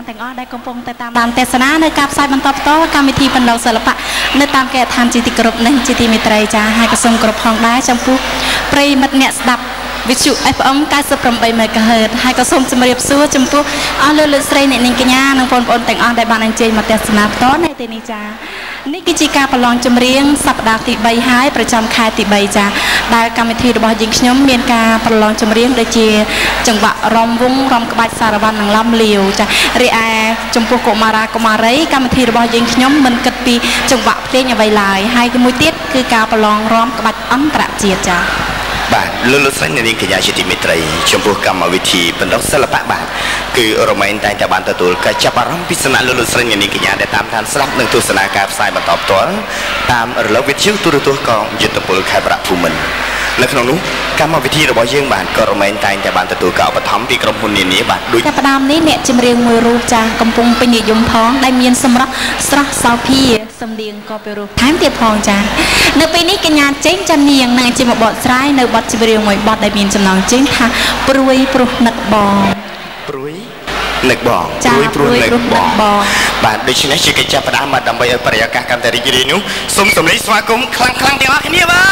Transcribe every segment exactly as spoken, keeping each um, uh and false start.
ទាំងអស់ដែលកំពុងតែតាមដានទេសនានៅការផ្សាយបន្តផ្ទាល់កម្មវិធីបណ្ដុះសិល្បៈនៅតាមគេឋានជាទីគោរពនេះជាទីមេត្រីចាហើយក៏សូមគោរពផងដែរចំពោះប្រិយមិត្តអ្នកស្ដាប់វិទ្យុ เอฟ เอ็ม เก้าสิบแปด เมกะเฮิรตซ์ហើយក៏សូមជម្រាបសួរចំពោះអស់លោកលោកស្រីអ្នកនាងកញ្ញានិងបងប្អូនទាំងអស់ដែលបានអញ្ជើញមកទស្សនាផ្ទាល់នៅទីនេះចានេះគឺជាការប្រឡងចម្រៀងសប្តាហ៍ទីបីហើយប្រចាំខែទីបីចាដែលកម្មវិធីរបស់យើងខ្ញុំមានការប្រឡងចម្រៀងដូចជាចង្វាក់រំវង់រំក្បាច់សារវ័ននិងឡំលាវចារីឯចំពោះកុមារាកុមារីកម្មវិធីរបស់យើងខ្ញុំមិនគិតពីចង្វាក់ភ្លេងអ្វីឡើយហើយមួយទៀតគឺការប្រឡងរំក្បាច់អន្តរជាតិចាបាទលោកលោកស្រីនាងកញ្ញាជាទីមេត្រីចំពោះកម្មវិធីបណ្ដុះសិល្បៈបាទគឺរមែងតែតែបានទទួលការចាប់អារម្មណ៍ពីសំណាក់លោកលោកស្រីនាងកញ្ញាដែលតាមដានស្ដាប់និងទស្សនាការផ្សាយបន្តផ្ទាល់តាមរលកវិទ្យុទូរទស្សន៍កងយុទ្ធពលខេត្តប្រាក់ភូមិន្ទនៅក្នុងនោះកម្មវិធីរបស់យើងបាទក៏រមែងតែតែបានទទួលការឧបត្ថម្ភពីក្រុមហ៊ុននានាបាទដូចចាប់ផ្ដើមនេះអ្នកចម្រៀងមួយរូបចាស់កំពុងពេញនិយមផងដែលមានសម្រស់ស្រស់សោភាសំនៀងក៏ពីរូបថែមទៀតផងចានៅពេលនេះកញ្ញាចេញចានាងនឹងជាមកបកស្រាយនៅបទចម្រៀងមួយបទដែលមានចំណងជើងថាព្រួយព្រោះនឹកបងព្រួយនឹកបងព្រួយព្រោះនឹកបងបាទដូច្នេះជាកិច្ចចាប់ផ្ដើមបាទដើម្បីឲ្យបរិយាកាសកាន់តែរីករាយនោះសូមសម្លេងស្វាគមន៍ខ្លាំងខ្លាំងទាំងអស់គ្នាបាទ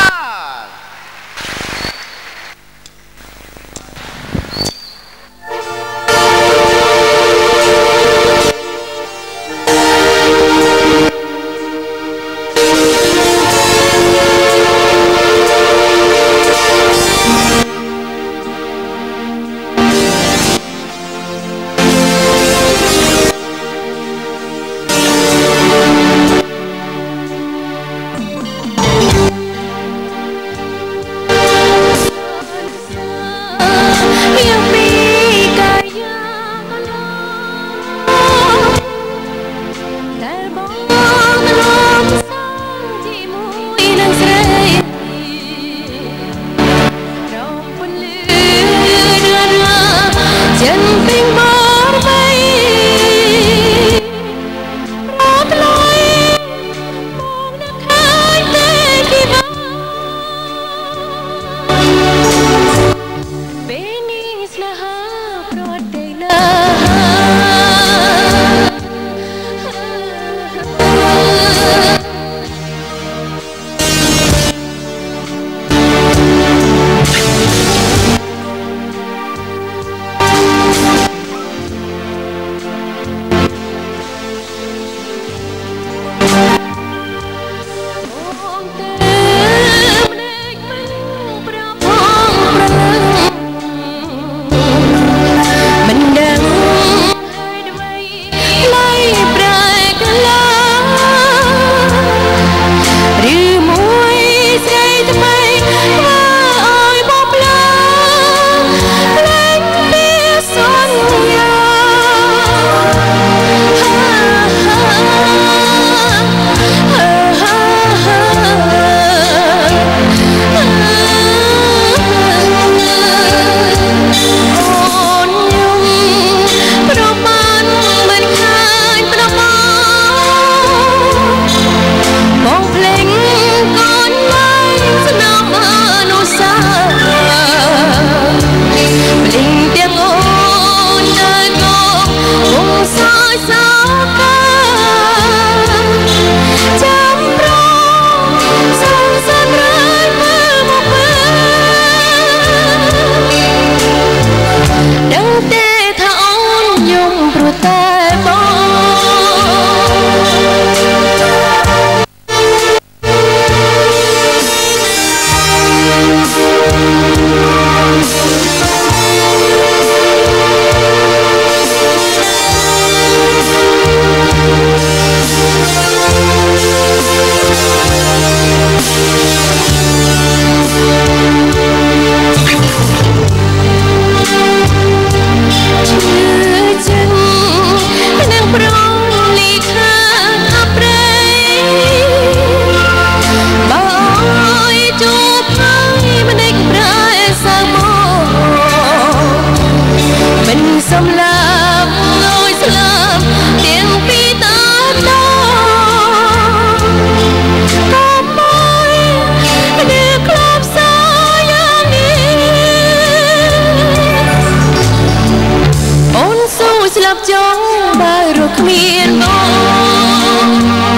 គ្មានបង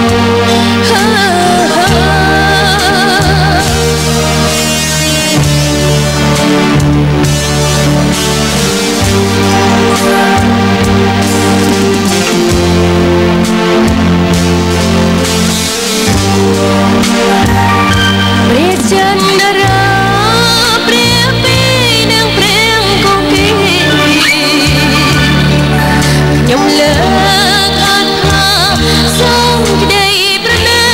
ព្រះចន្ទរាព្រះពីនឹងព្រះគង្គីខ្ញុំលើកអត់ថាសូមក្តីប្រណី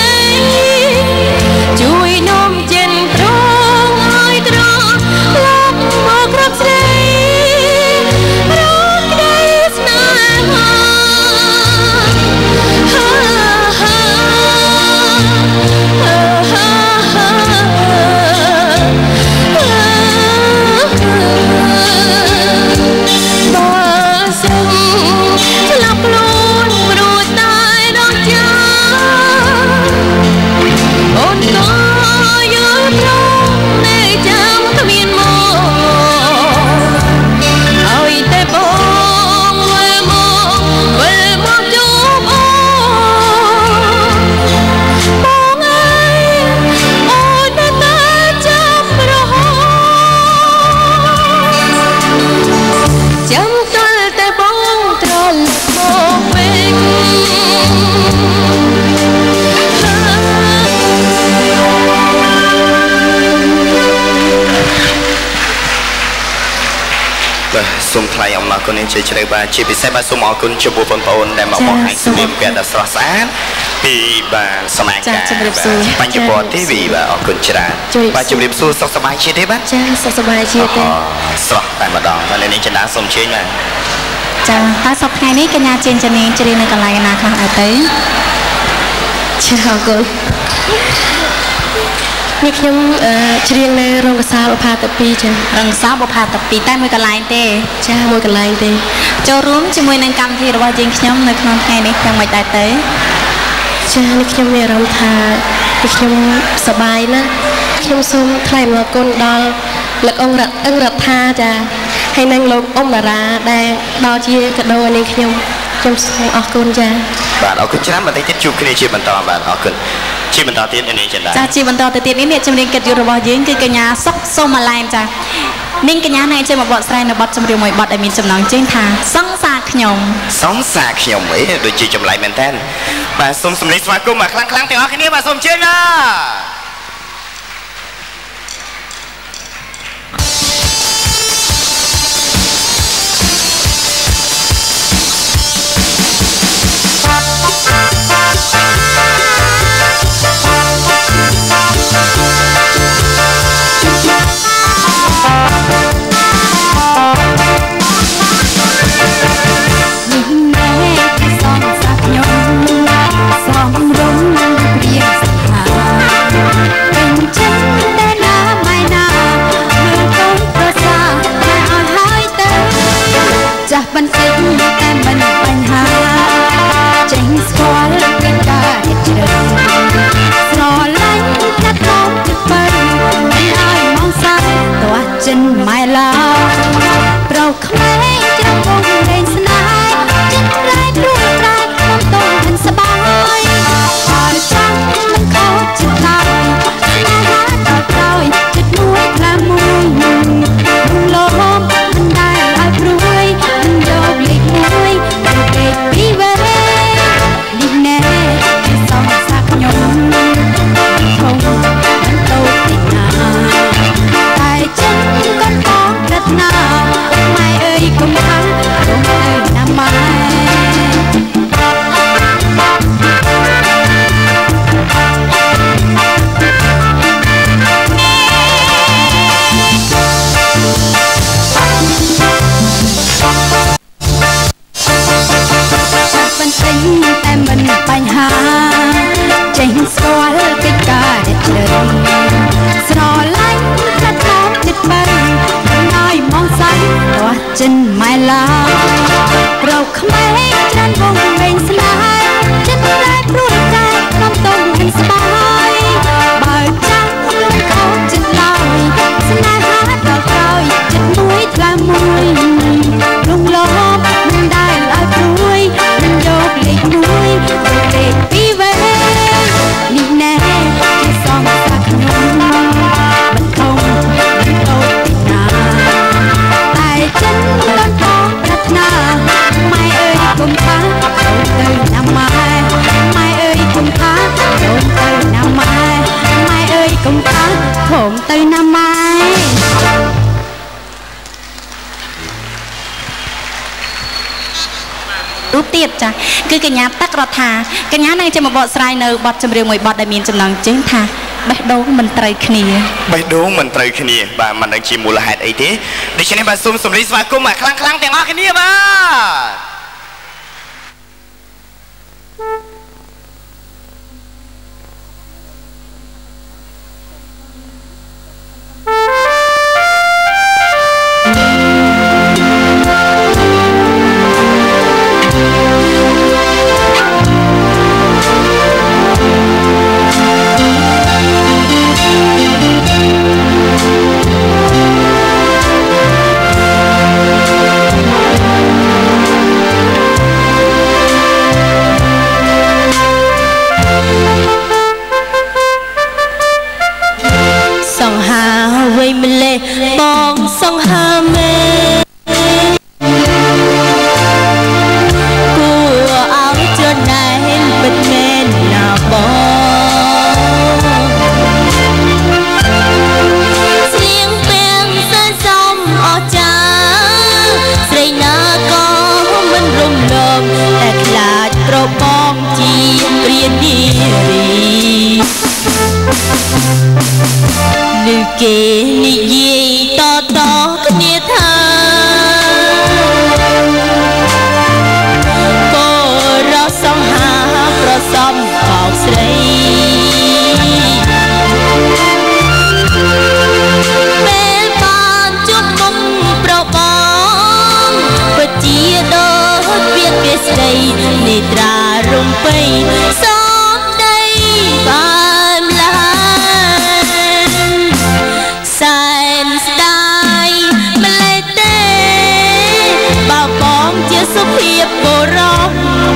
ជួយនាំចិនត្រង់ឲ្យត្រង់លោកមកគ្រប់ស្រីរកក្តីស្នេហាសូមថ្លែងអំណរគុណនេះជ្រាលជ្រៅបាទជាពិសេសបាទសូមអរគុណចំពោះបងប្អូនដែលមកបង្ហាញសម្ភារៈដ៏ស្រស់ស្អាតពីបាទសមាជិកបញ្ញពរទេវីបាទអរគុណច្រើនបាទជម្រាបសួរសុខសប្បាយជាទេបាទចាសុខសប្បាយជាទេស្រស់តែម្ដងបាទនេះចិន្តាសូមជើញបាទចាតែសប្តាហ៍នេះកញ្ញាជេនចានីជ្រៀងនៅកន្លែងណាខ្លះដែរទៅចាអរគុណនេះខ្ញុំច្រៀងនៅរោងកសាលបុផាតាពីចារោងកសាលបុផាតាពីតែមួយកន្លែងទេចាមួយកន្លែងទេចូលរួមជាមួយនឹងកម្មវិធីរបស់យើងខ្ញុំនៅក្នុងថ្ងៃនេះយ៉ាងម៉េចដែរទៅចានេះខ្ញុំមានអារម្មណ៍ថាខ្ញុំសប្បាយណាស់ខ្ញុំសូមថ្លែងអំណរគុណដល់លោកអង្គរដ្ឋអង្គរដ្ឋាចាហើយនិងលោកអ៊ំតារាដែលដល់ជាកដោនាងខ្ញុំខ្ញុំសូមអរគុណចាបាទអរគុណច្រើនបន្តិចទៀតជួបគ្នាជាបន្តបាទអរគុណជាបន្តទៀតនេះចិន្តាចាជាបន្តទៅទៀតនេះអ្នកចម្រៀងកិត្តិយសរបស់យើងគឺកញ្ញាសុកសូម៉ាឡែនចានាងកញ្ញាណែចេញមកបកស្រាយនៅបទចម្រៀងមួយបទដែលមានចំណងជើងថាសង្សារខ្ញុំសង្សារខ្ញុំអីដូចជាចម្លែកមែនតើបាទសូមសម្លេងស្វាគមន៍មកខ្លាំងខ្លាំងទាំងអស់គ្នាបាទសូមជើញណាបន្តិចតែមិនបញ្ហាចេញស្គាល់ពីការរៀបជ្រៅស្រឡាញ់កាត់មកទឹកបើមិនឲ្យមកសាច់តោះចិនម៉ែឡាប្រោខ្មែរច្រកងលេងស្នេហ៍ចិត្តប្រែព្រួយប្រែខ្ញុំតូនមិនសបាយបើចាំមិនខុសចិត្តឡើយស្នេហាដល់ក្រោយចិត្តមួយខ្លាំងមួយលោកមិនដែលឲ្យព្រួយយកលេខមួយលេខពីរវេនេះណែសងសាខ្ញុំធំមិនតូចទីណាតែចិនក៏ផងប្រាថ្នាម៉ែអើយកុំខឹងកុំទៅណាម៉ែតែមិនបញ្ហាចេញស្គាល់ពីការដែលជ្រៅស្រឡាញ់កាត់មកចិត្តបើមិនឲ្យមកសាច់រស់ចិនម៉ែឡាប្រោខ្មែរច្រើនវងវែងស្នេហ៍ចិត្តប្រែព្រួយប្រែខ្ញុំតូនមិនស្បាយបើចាំមិនខុសចិត្តឡើយស្នេហាដល់ក្រោយចិត្តមួយថ្លើមមួយរំលោភមិនដែលឲ្យព្រួយមិនយកទូទៀតចាគឺកញ្ញាទឹករដ្ឋាកញ្ញានឹងចាំមកបកស្រាយនៅបទចម្រៀងមួយបទដែលមានចំណងជើងថាបេះដូងមិនត្រូវគ្នាបេះដូងមិនត្រូវគ្នាបាទមិនដឹងជាមូលហេតុអីទេដូច្នេះបាទសូមសម្លេងស្វាគមន៍មកខ្លាំងខ្លាំងទាំងអស់គ្នាបងសង្ហាមេគួរឲ្យចំណែនបិទមែនណាបងស្រៀងពេងសើសំអស្ចារ្យស្រីណាក៏មិនរំលងតែខ្លាចប្របងជាព្រានារីឬគេនិយាយតតគ្នាថាក៏រកសង្ហាប្រសំបោកស្រីពេលបានជួបមុខប្របងពិតជាដូចវាគេស្ដីនេត្រារំពៃសំដីបានឡាសែនស្ដាយម្លេះទេបើបងជាសុភាពបុរស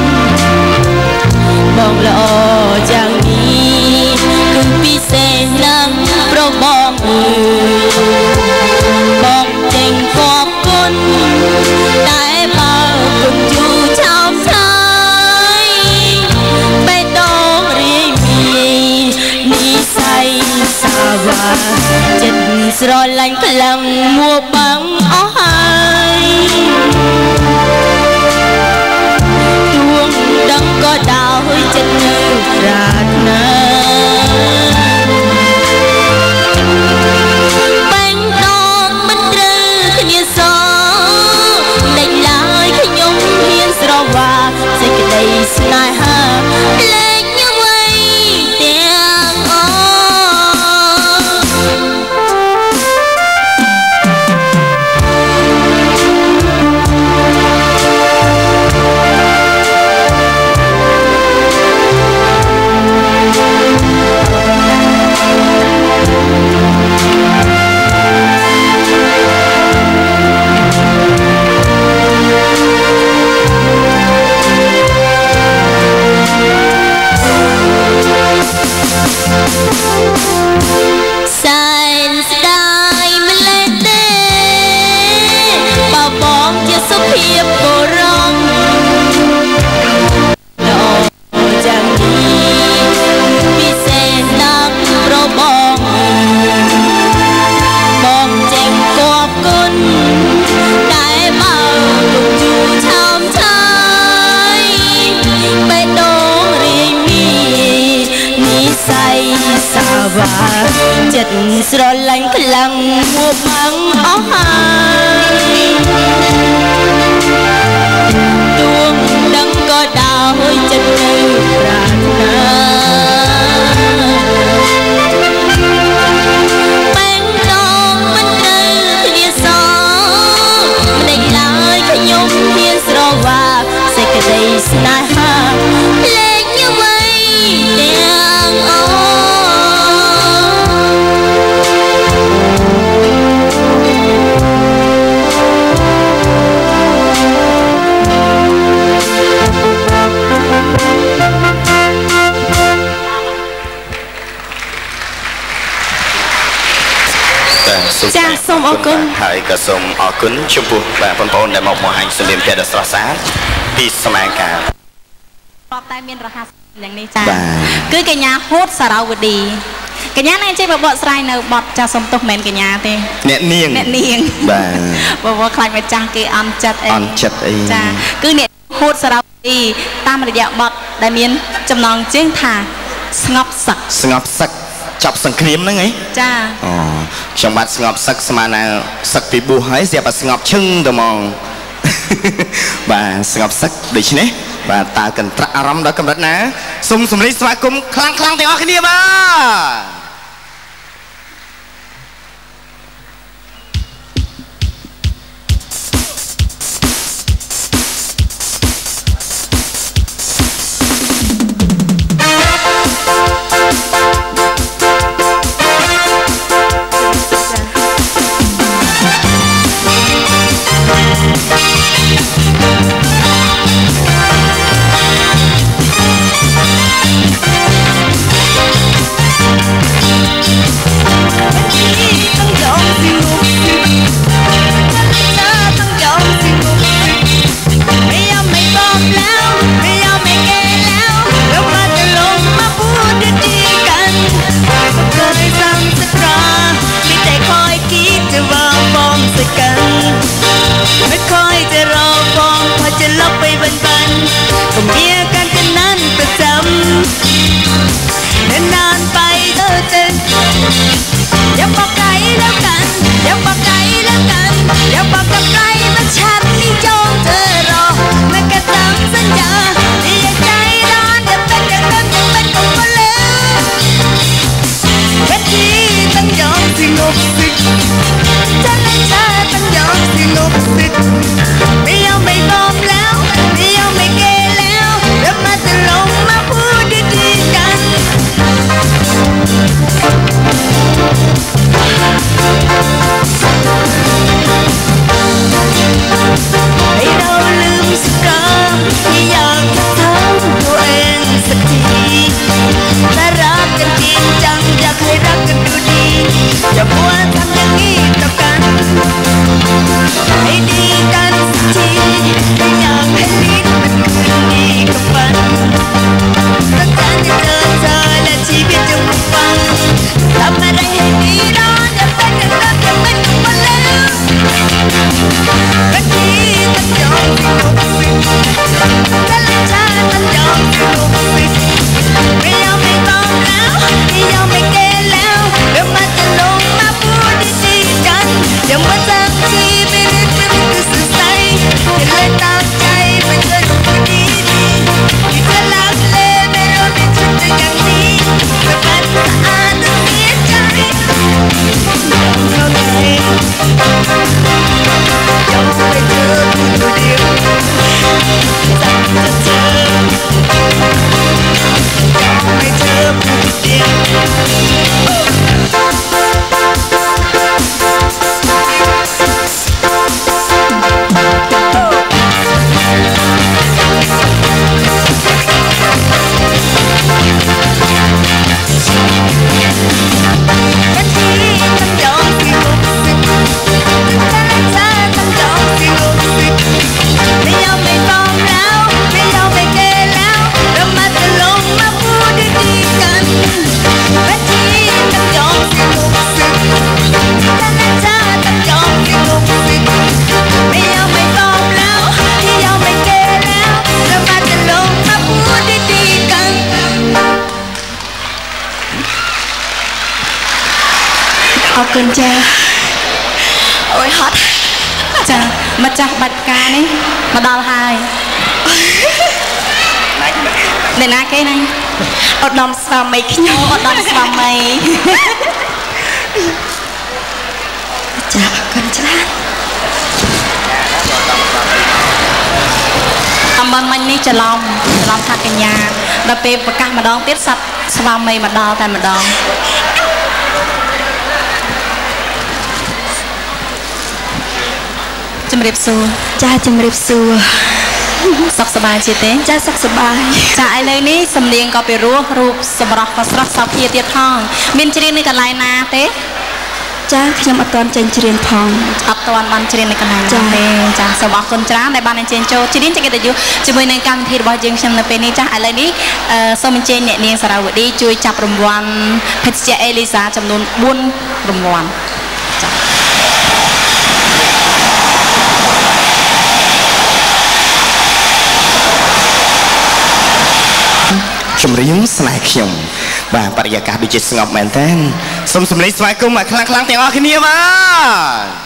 បងល្អយ៉ាងនេះគឺពិសេសណាស់ប្របងអើយបងចេញគប់គុណតែបើគុណយូរឆោមឆាយបេះដូងរីមីនិស័យសាវាចិត្តស្រឡាញ់ខ្លាំងមួបាំងអស់ហើយទួងដឹងក៏ដោយចិត្តនៅប្រាថ្នាបែងដងមិនត្រូវគ្នាសដេញឡើយខ្ញុំហ៊ានស្រវាសេចក្តីស្នេហាលេងអ្វីទាំងអស់សែនស្ដាយម្លេះទេបើបងជាសុភាពបុរសល្អយ៉ាងនេះពិសេសណាស់ប្របងបងចេញគប់គុណតែបើគុំយូរឆោមឆាយបេះដូងរីមីនិស័យសាវាចិត្តស្រឡាញ់ខ្លាំងមួបាំងអស់ហើយទួងដឹងក៏ដោយចិត្តនៅប្រាថ្នាបែងដងមិនត្រូវគ្នាសម្ដេចឡើយខ្ញុំហ៊ានស្រវាសេចក្តីស្នេហាលេងអ្វីទាំងអស់ចាសសូមអរគុណហើយក៏សូមអរគុណចំពោះបាទបងប្អូនដែលមកបង្ហាញសម្លេងភេទដ៏ស្រស់ស្អាតពីសម័យកាលរាប់តែមានរហ័សយ៉ាងនេះចាគឺកញ្ញាហូតសារ៉ាវឌីកញ្ញានឹងជិះបបកស្រាយនៅបទចាស់សុំទោសមិនមែនកញ្ញាទេអ្នកនាងអ្នកនាងបាទបបកខ្លាចម្ចាស់គេអន់ចិត្តអីអន់ចិត្តអីចាគឺអ្នកโคตรสระดีตามระยะบทได้มีจำนองเจียงถาสงบสักสงบสักจับสังเครียมนั่งไงจ้าอ๋อช่างบัดสงบสักสมานาสักปีบูหายเสียบัดสงบชึ่งตัวมองบ่าสงบสักดิฉันเนี่ยบ่าตากันตระอารมณ์ดอกกำลังนะสมสมฤทธิ์สมาคมคลังคลังแต่ออกគ្នាมาคุณจ้าโอ้ยฮอตจ้ามาจากบัตรการนี่มาดอลไฮเดี๋ยวนะแค่นั้นอดนมสวามีขี้โยอดนมสวามีจ้าคุณจ้าตำบลมันนี่จะลองจะลองทักกันยาเราไปประกาศมาดองติดสัตว์สวามีมาดอลแต่มาดองจำเรียบสูจ้าจำเรียบสูสักสบายจีเต้จ้าสักสบายจ้าไอเลยนี่สำเนียงก็ไปรู้รูปสมรภูมิสระสาวเพียเตียทองมินจริงในกันไลนาเต้จ้าขยำอัตตอนเจนจริงทองอัตตอนมันจริงในกันไลนาเต้จ้าสวัสดิ์คนจ้าในบ้านในเจนโจจริงจะกินแต่อยู่จะมีในการที่บอยจึงชมในเป็นนี้จ้าไอเลยนี่สมเจนเนี่ยเนียงสระวดีช่วยจับรางวัลเพชรเจเอลิซาจำนวนบุญรางวัลจ้าบចម្រៀងស្នេហ៍ខ្ញុំបាទបរិយាកាសដូចជាស្ងប់មែនទែនសូមសម្លេងស្វាគមន៍មកខ្លាំងខ្លាំងទាំងអស់គ្នាបាទ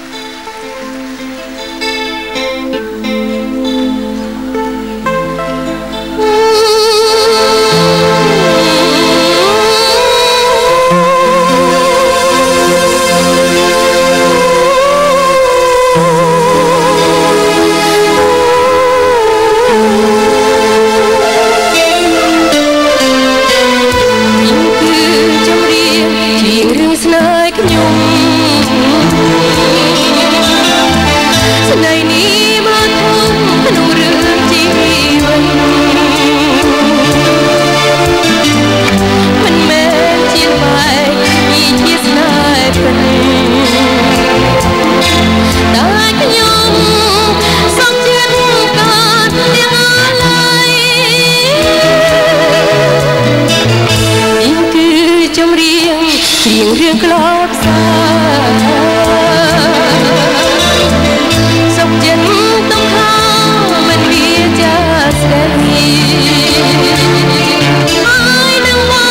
រឿងក្លោបសាសុខចិត្តต้องเข้ามันវាចាស្ដីហើយនឹងមក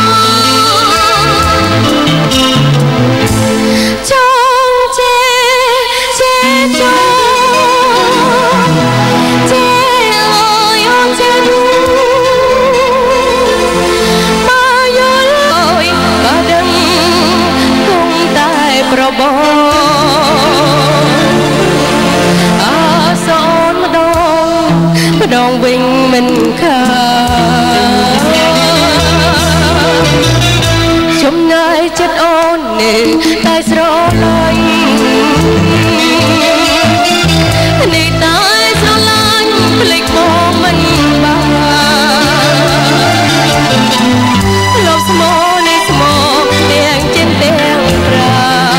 ចង់ចេចេចង់ចេអើយអត់ចេមកយល់អើយក៏ដឹងប្របងអសអូនម្ដងម្ដងវិញមិនខាចំណាយចិត្តអូននេះតែស្រឡាញ់នេះតែស្រឡាញ់ភ្លេចមកមិនបានលបស្មោនេះស្មោទាំងចិនទាំងប្រា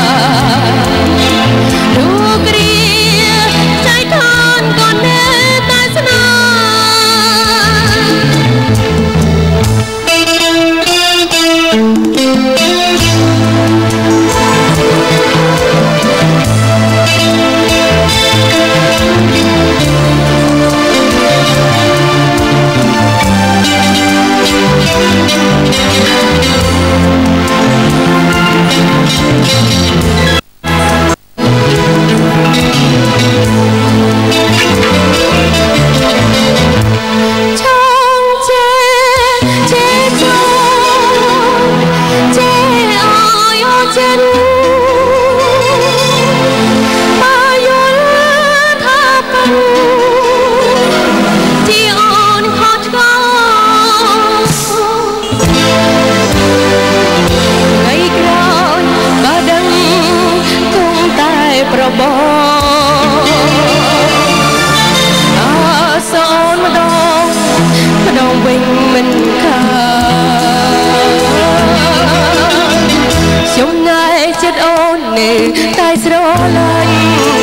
តែស្រឡាញ់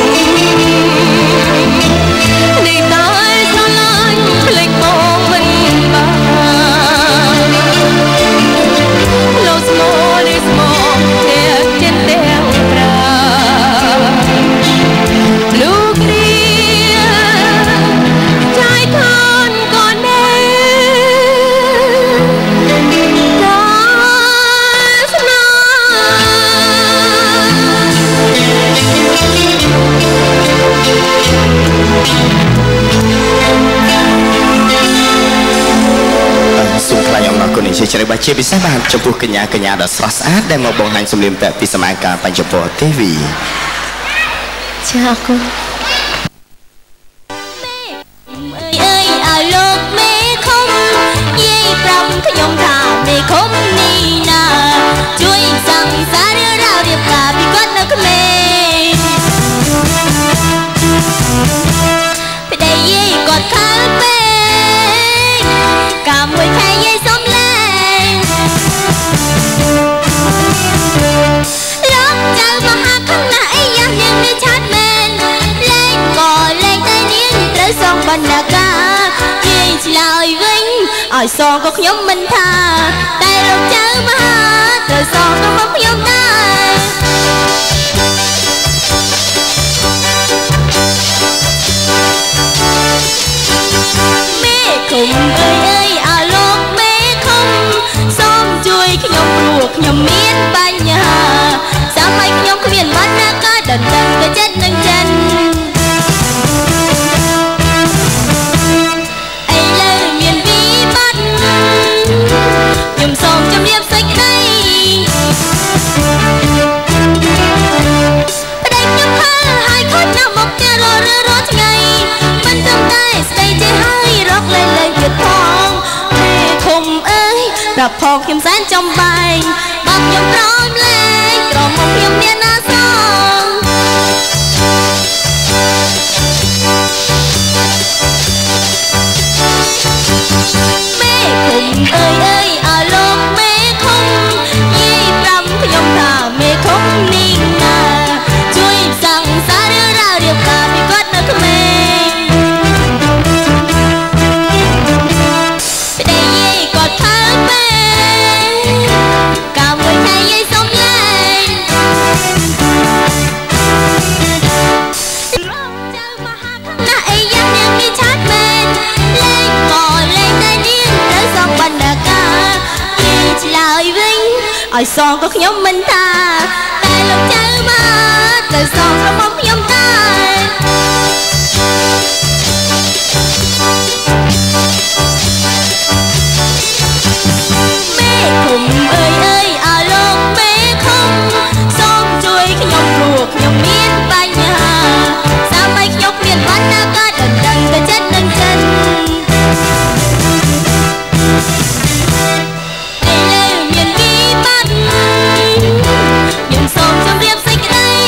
នេះតែស្រឡាញ់ភ្លេចមកមិនបានលោកស្មោនេះស្មោទាំងចិនទាំងប្រាលោកគ្រាใจខានក៏នៅសូមថ្លែងអំណរគុណជាជ្រាបជាពិសេសបាទចំពោះកញ្ញាកញ្ញាដ៏ស្រស់ស្អាតដែលមកបង្ហាញសម្លេងពាក់ពីសមាការបញ្ចពរទេវីចាអរគុណអើយឲ្យលោកមេខំយាយប្រំខ្ញុំថាមេខំនេះណាជួយសង្សាររោរៀបការពីគាត់នៅក្មេងប្តីយាយគាត់ខាលពេកកាមួយខែយាយសុំលែងលោកចៅមហាខណៈអីយ៉ាងនាងនេះឆាត់មែនលែងក៏លែងតែនាងត្រូវសងបណ្ណាការយាយឆ្លើយវិញឲ្យសងក៏ខ្ញុំមិនថាតែលោកចៅមហាត្រូវសងក៏មកខ្ញុំដែរមេគុំអើយអើយឲ្យលោកប្រាប់ផងខ្ញុំសែនចំបែងបើខ្ញុំព្រមលេងក្រមុំខ្ញុំមានណាសងមេឃុំអើយអើយអើលោកមេឃុំនិយាយប្រាប់ខ្ញុំថាមេឃុំនេះណាជួយសង្សាររៅរៀបការពីគាត់នៅក្មេងប្តីយាយគាត់ខើពេកាមួយថ្ងៃយាយសុំលេងចៅមហាធនៈអីយ៉ាងនាងនេះឆាតមែនលេងក៏លេងតែនាងត្រូវសងបណ្ណាការគេឆ្លើយវិញឲ្យសងក៏ខ្ញុំមិនថាតែលោកចៅមកទៅសងក្រុមខ្ញុំតែមេឃុំអើយអើយអើលោកមេឃុំសូមជួយខ្ញុំព្រោះខ្ញុំមានបញ្ហាសាមីខ្ញុំមានបណ្ណាការដណ្ដឹងទៅចិត្តនឹងចិនឥឡូវមានវិបត្តិខ្ញុំសូមជម្រាបសេចក្តី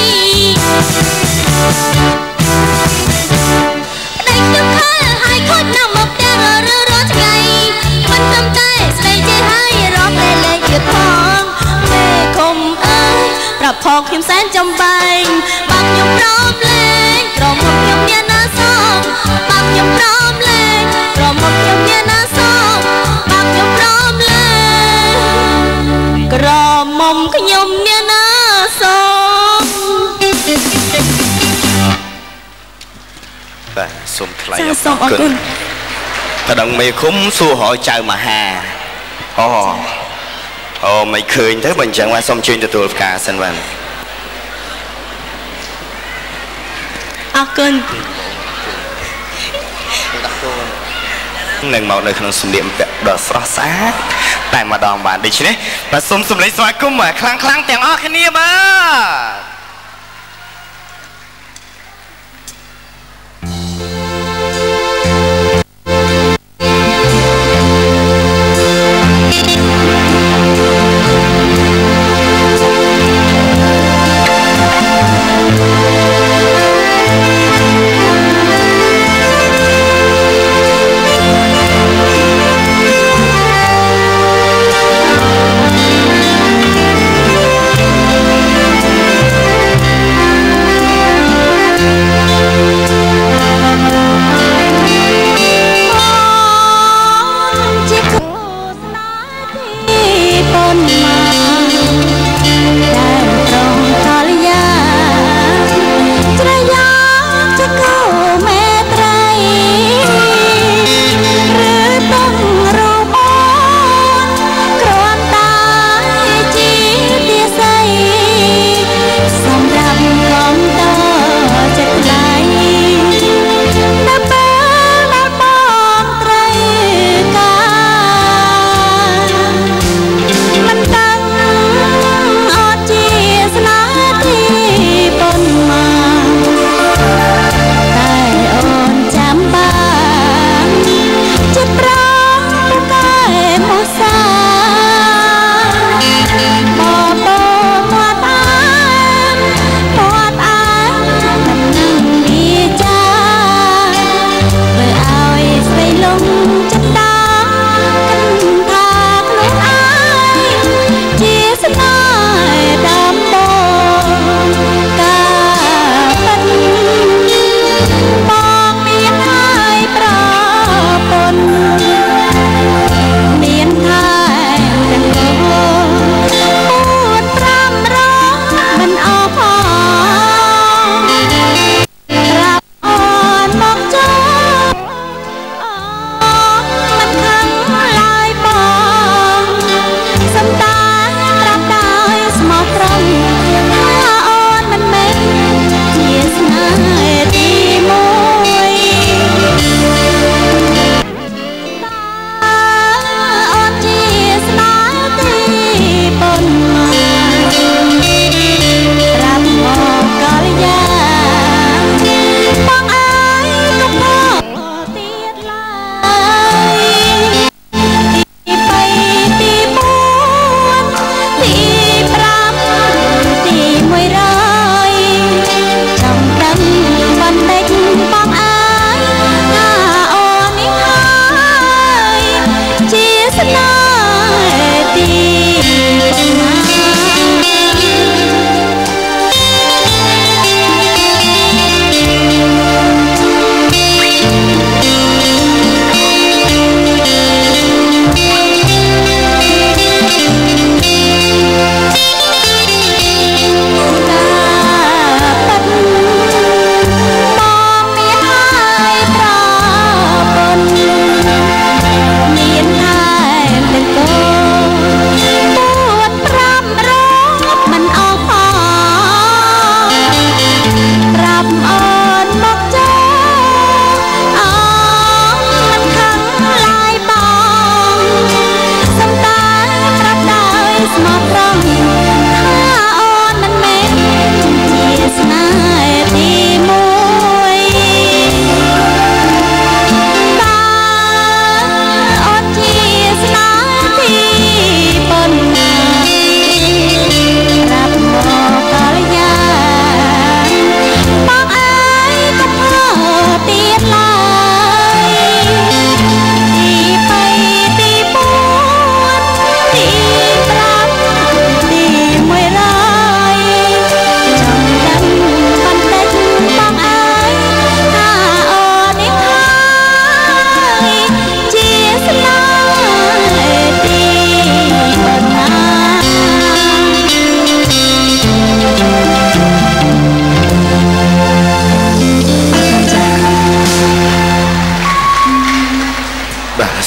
ប្តីខ្ញុំខើហើយខូចណាស់មកផ្ទះររើរាល់ថ្ងៃមិនត្រឹមតែស្ដីចេះហើយរំលែងលេងទៀតផងមេឃុំអើយប្រាប់ផងខ្ញុំសែនចំបែងបើខ្ញុំព្រមលេងក្រមុំខ្ញុំមានណាសងបើខ្ញុំព្រមលេងក្រមុំខ្ញុំមានណាសងបើខ្ញុំព្រមលេងក្រមុំខ្ញុំមានណាសងបាទសូមថ្លែងចាសូមអរគុណតដងមេឃុំសួររកចៅមហាអូអូមិនឃើញទៅបើអញ្ចឹងបាទសូមជួយទទួលផ្កាសិនបាទអរគុណនឹងមកនៅក្នុងសម្លៀកបំពាក់ដ៏ស្រស់ស្អាតតែម្ដងបាទដូច្នេះបាទសូមសម្លេងស្វាគមន៍ខ្លាំងខ្លាំងទាំងអស់គ្នាបាទ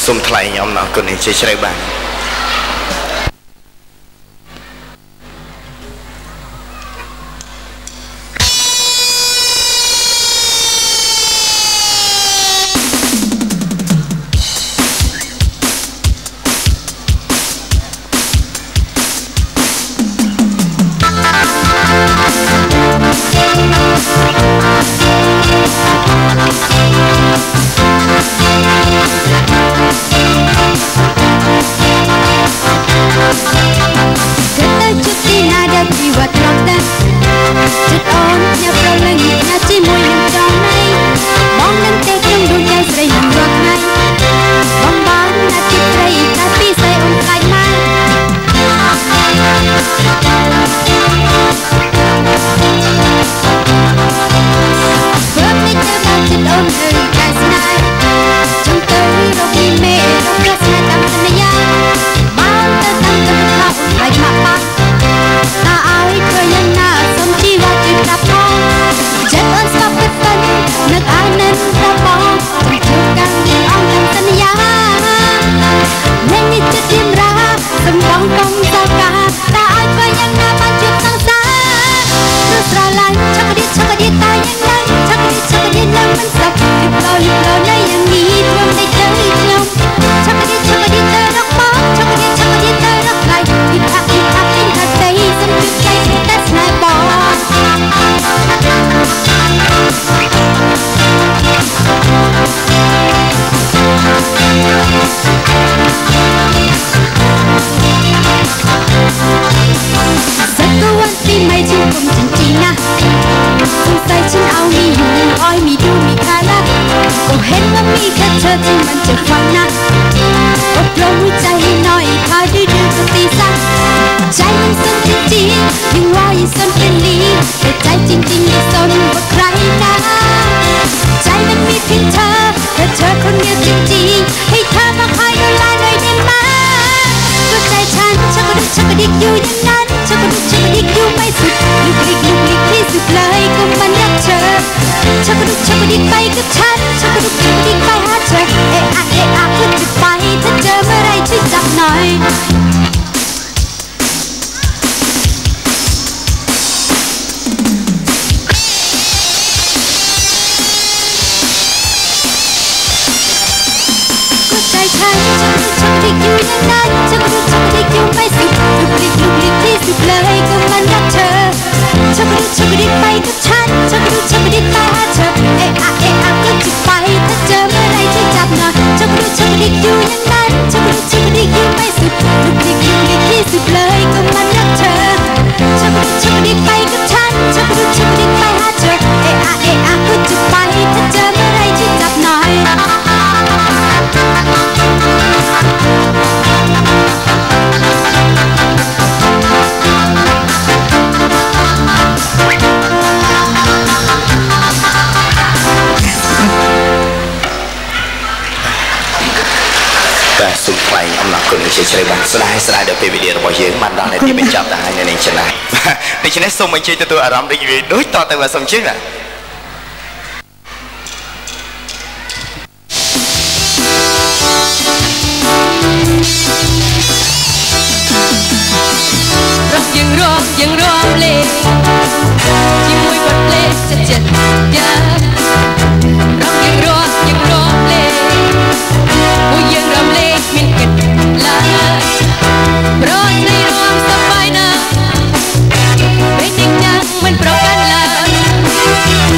សុំថ្លែងអំណរគុណជាជ្រៅបាទសុំថ្លែងអំណរគុណជាជ្រៅបាទស្ដាយស្ដាយដល់ពេលវេលារបស់យើងបានដល់ទីបញ្ចប់ទៅហើយនៅនេះចឹងណាដូច្នេះសូមអញ្ជើញទទួលអារម្មណ៍រីករាយដូចតទៅបាទសូមជឿបាទរកយើងរកយើងរំលេងជាមួយបទភ្លេងចិត្តចិត្តយ៉ាងរកយើងរកយើងរំលេងពួកយើងរំលេងមានគិតឡើយប្រត់នៃរំសប្បាយណាស់ពេលនេះចាំមិនប្រកាន់ឡើយ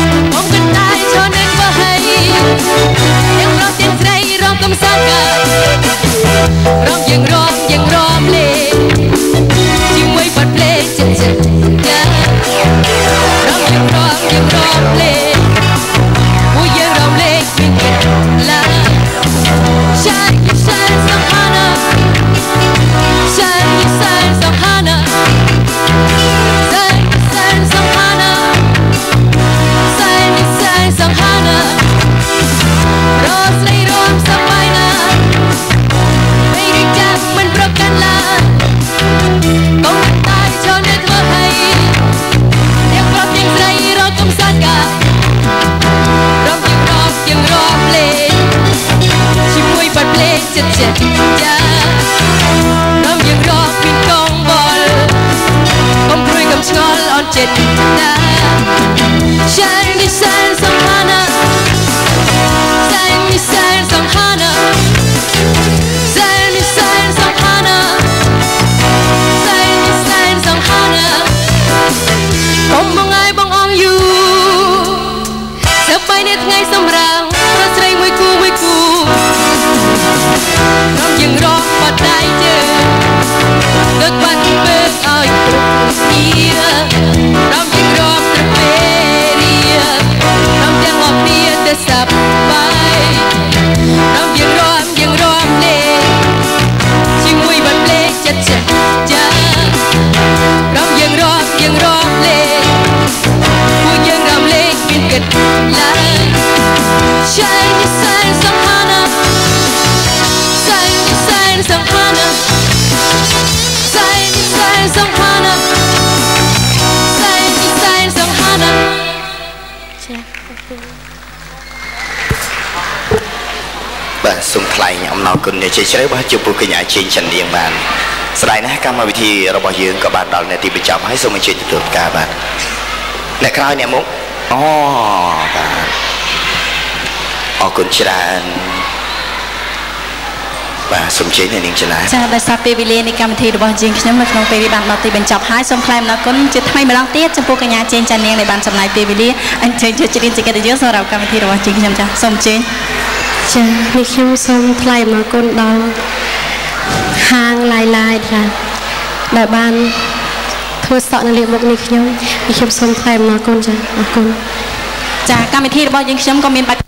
ចិត្តចិត្តចារំយើងរកពីកងបលកុំព្រួយកុំឆ្ងល់អន់ចិត្តណាសែងនេះសែងសង្ហាណាសែងនេះសែងសង្ហាណាសែងនេះសែងសង្ហាណាសែងនេះសែងសង្ហាណាកុំបងអាយបងអងយូសបាយនៅថ្ងៃសម្រាំងរស្រីមួយគូមួយគូរំយើងរកបាត់ដៃជើងទឹកបាត់ពើឲ្យគ្រប់គ្នារំយើងរកត្រពេរីរំទាំងអស់គ្នាទៅសប្បាយរំយើងរំយើងរំលេងជាមួយបាត់ភ្លេងចិត្តចិត្តចារំយើងរំយើងរំលេងពួកយើងរំលេងមានគិតឡើយសែងនេះសែងសង្ហាណាសែងនេះសែងសង្ហាណាសែងនេះសែងសង្ហាណាសែងនេះសែងសង្ហាណាចាបាទសូមថ្លែងអំណរគុណជាជ្រៅបាទចំពោះកញ្ញាជេងចន្ទនាងបានស្ដាយណាស់កម្មវិធីរបស់យើងក៏បានដល់នាទីបញ្ចប់ហើយសូមអញ្ជើញទទួលការបាទអ្នកក្រោយអ្នកមុខអូបាទអរគុណច្រើនបាទសូមជើញនាងចនាចាដោយសារពេលវេលានៃកម្មវិធីរបស់យើងខ្ញុំនៅក្នុងពេលនេះបានដល់ទីបញ្ចប់ហើយសូមថ្លែងអំណរគុណជាថ្មីម្ដងទៀតចំពោះកញ្ញាជេងច័ន្ទនាងដែលបានចំណាយពេលវេលាអញ្ជើញជួយជ្រៀនជាកិត្តិយសសម្រាប់កម្មវិធីរបស់យើងខ្ញុំចាសូមជើញចានេះខ្ញុំសូមថ្លែងអំណរគុណដល់ហាងឡាយឡាយចាដែលបានធ្វើសក់នៅលើមុខនេះខ្ញុំនេះខ្ញុំសូមថ្លែងអំណរគុណចាអរគុណចាកម្មវិធីរបស់យើងខ្ញុំក៏មានបាច់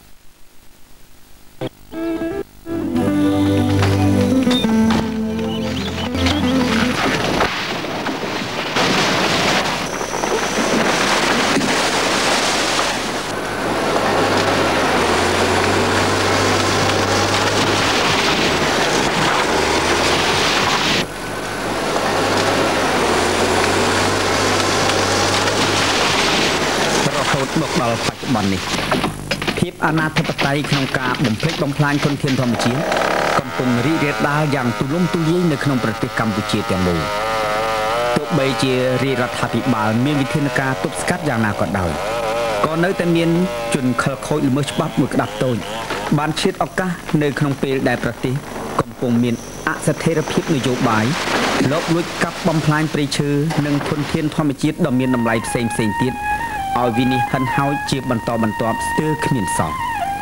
មកដល់បច្ចុប្បន្ននេះភាពអនាធិបតេយ្យក្នុងការបំផ្លិចបំផ្លាញធនធានធម្មជាតិកំពុងរីករាលដាលយ៉ាងទូលំទូលាយនៅក្នុងប្រទេសកម្ពុជាទាំងមូលទោះបីជារាជរដ្ឋាភិបាលមានវិធានការទប់ស្កាត់យ៉ាងណាក៏ដោយក៏នៅតែមានជនខិលខូចល្មើសច្បាប់មួយក្តាប់តូចបានឆ្លៀតឱកាសនៅក្នុងពេលដែលប្រទេសកំពុងមានអស្ថិរភាពនយោបាយលបលួចកាប់បំផ្លាញព្រៃឈើនិងធនធានធម្មជាតិដ៏មានតម្លៃផ្សេងផ្សេងទៀតឲ្យវិនិច្ឆ័យហោចជាបន្តបន្ទាប់ស្ទើរគ្មានសល់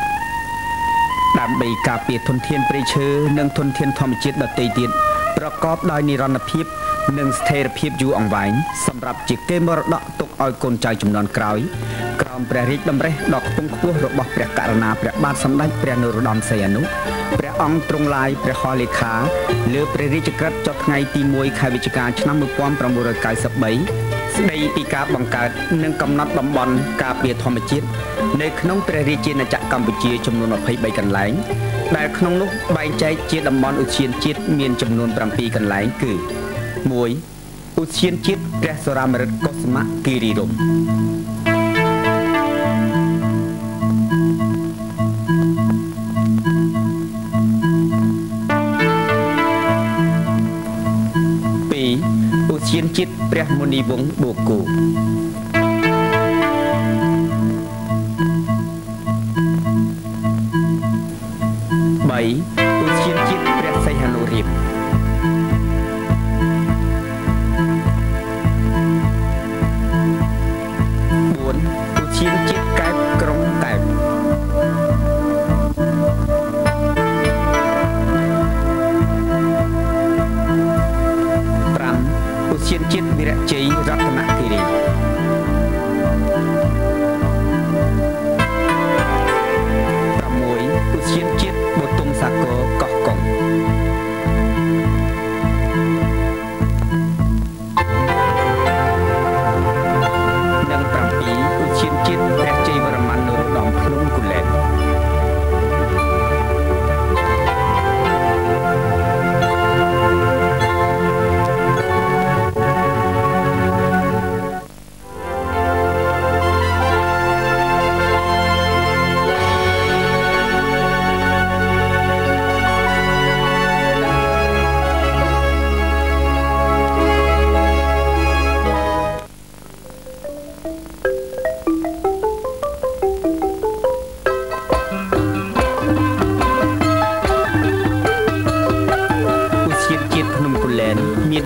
ដើម្បីការពារធនធានព្រៃឈើនិងធនធានធម្មជាតិដទៃទៀតប្រកបដោយនិរន្តរភាពនិងស្ថិរភាពយូរអង្វែងសម្រាប់ជាកេរមរតកទុកឲ្យកូនចៅជំនាន់ក្រោយក្រោមព្រះរាជតម្រិះដ៏ខ្ពង់ខ្ពស់របស់ព្រះករុណាព្រះបាទសម្ដេចព្រះនរោត្តមសីហនុព្រះអង្គទ្រង់ឡាយព្រះហស្ថលេខាលើព្រះរាជក្រឹត្យចុះថ្ងៃទីមួយខែវិច្ឆិកាឆ្នាំmột nghìn chín trăm chín mươi baស្ដីពីការបង្កើតនិងកំណត់តំបន់ការពារធម្មជាតិនៅក្នុងព្រះរាជាណាចក្រកម្ពុជាចំនួនยี่สิบสามកន្លែងដែលក្នុងនោះបែងចែកជាតំបន់ឧទ្យានជាតិមានចំនួនเจ็ดកន្លែងគឺមួយឧទ្យានជាតិព្រះសុរាម្រិតកុសុមគិរីរម្យឧទ្យានជាតិព្រះមុនីវង្សបូកូបីឧទ្យានជាតិព្រះសីហនុរាជបួនឧទ្យានជាតិកែបក្រុងកែបឧទ្យានជាតិវីរៈជ័យរតនគិរី6ឧទ្យានជាតិបូទុមសាគរកោះកុង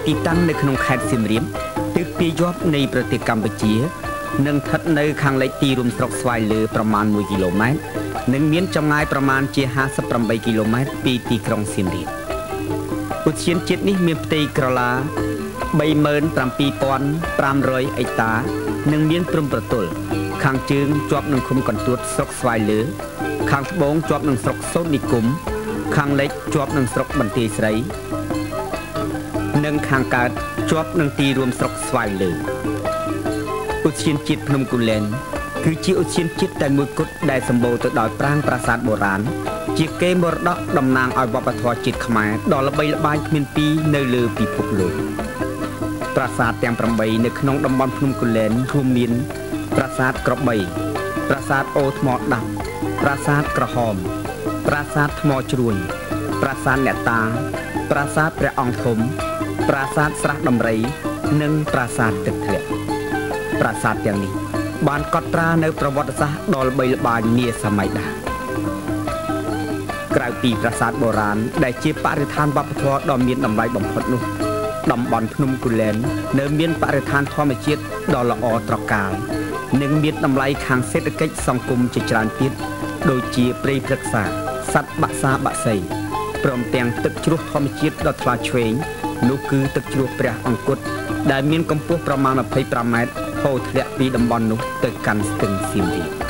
ទីតាំងនៅក្នុងខេត្តសៀមរាបទិសពាយ័ព្យនៃប្រទេសកម្ពុជានិងស្ថិតនៅខាងលិចទីរួមស្រុកស្វាយលើប្រមាណមួយគីឡូម៉ែត្រនិងមានចម្ងាយប្រមាណជាห้าสิบแปดគីឡូម៉ែត្រពីទីក្រុងសៀមរាបឧទ្យានជាតិនេះមានផ្ទៃក្រឡា ba mươi bảy nghìn năm trămហិកតានិងមានព្រំប្រទល់ខាងជើងជាប់នឹងឃុំកន្ទួតស្រុកស្វាយលើខាងត្បូងជាប់នឹងស្រុកសូត្រនិគមខាងលិចជាប់នឹងស្រុកបន្ទាយស្រីនិងខាងកើតជាប់នឹងទីរួមស្រុកស្វាយលើឧទ្យានជាតិភ្នំគូលែនគឺជាឧទ្យានជាតិតែមួយគត់ដែលសម្បូរទៅដោយប្រាង្គប្រាសាទបុរាណជាកេរមរតកតំណាងឲ្យវប្បធម៌ជាតិខ្មែរដ៏ល្បីល្បាញគ្មានពីរនៅលើពិភពលោកប្រាសាទទាំងប្រាំបីនៅក្នុងតំបន់ភ្នំគូលែនរួមមានប្រាសាទក្របីប្រាសាទអូថ្មដាប់ប្រាសាទក្រហមប្រាសាទថ្មជ្រួញប្រាសាទអ្នកតាប្រាសាទព្រះអង្គធំប្រាសាទស្រះដំរីនិងប្រាសាទទឹកធ្លាក់ប្រាសាទទាំងនេះបានកត់ត្រានៅប្រវត្តិសាស្ត្រដ៏ល្បីល្បាញនាសម័យដើមក្រៅពីប្រាសាទបុរាណដែលជាបរិស្ថានវប្បធម៌ដ៏មានតម្លៃបំផុតនោះតំបន់ភ្នំគូលែននៅមានបរិស្ថានធម្មជាតិដ៏ល្អត្រកាលនិងមានតម្លៃខាងសេដ្ឋកិច្ចសង្គមជាច្រើនទៀតដូចជាព្រៃព្រឹក្សាសត្វបក្សាបក្សីព្រមទាំងទឹកជ្រោះធម្មជាតិដ៏ថ្លាឈ្វេងនោះគឺទឹកជ្រោះព្រះអង្គតដែលមានកម្ពស់ប្រមាណยี่สิบห้าម៉ែត្រហូរធ្លាក់ពីតំបន់នោះទៅកាន់ស្ទឹងសៀមរាប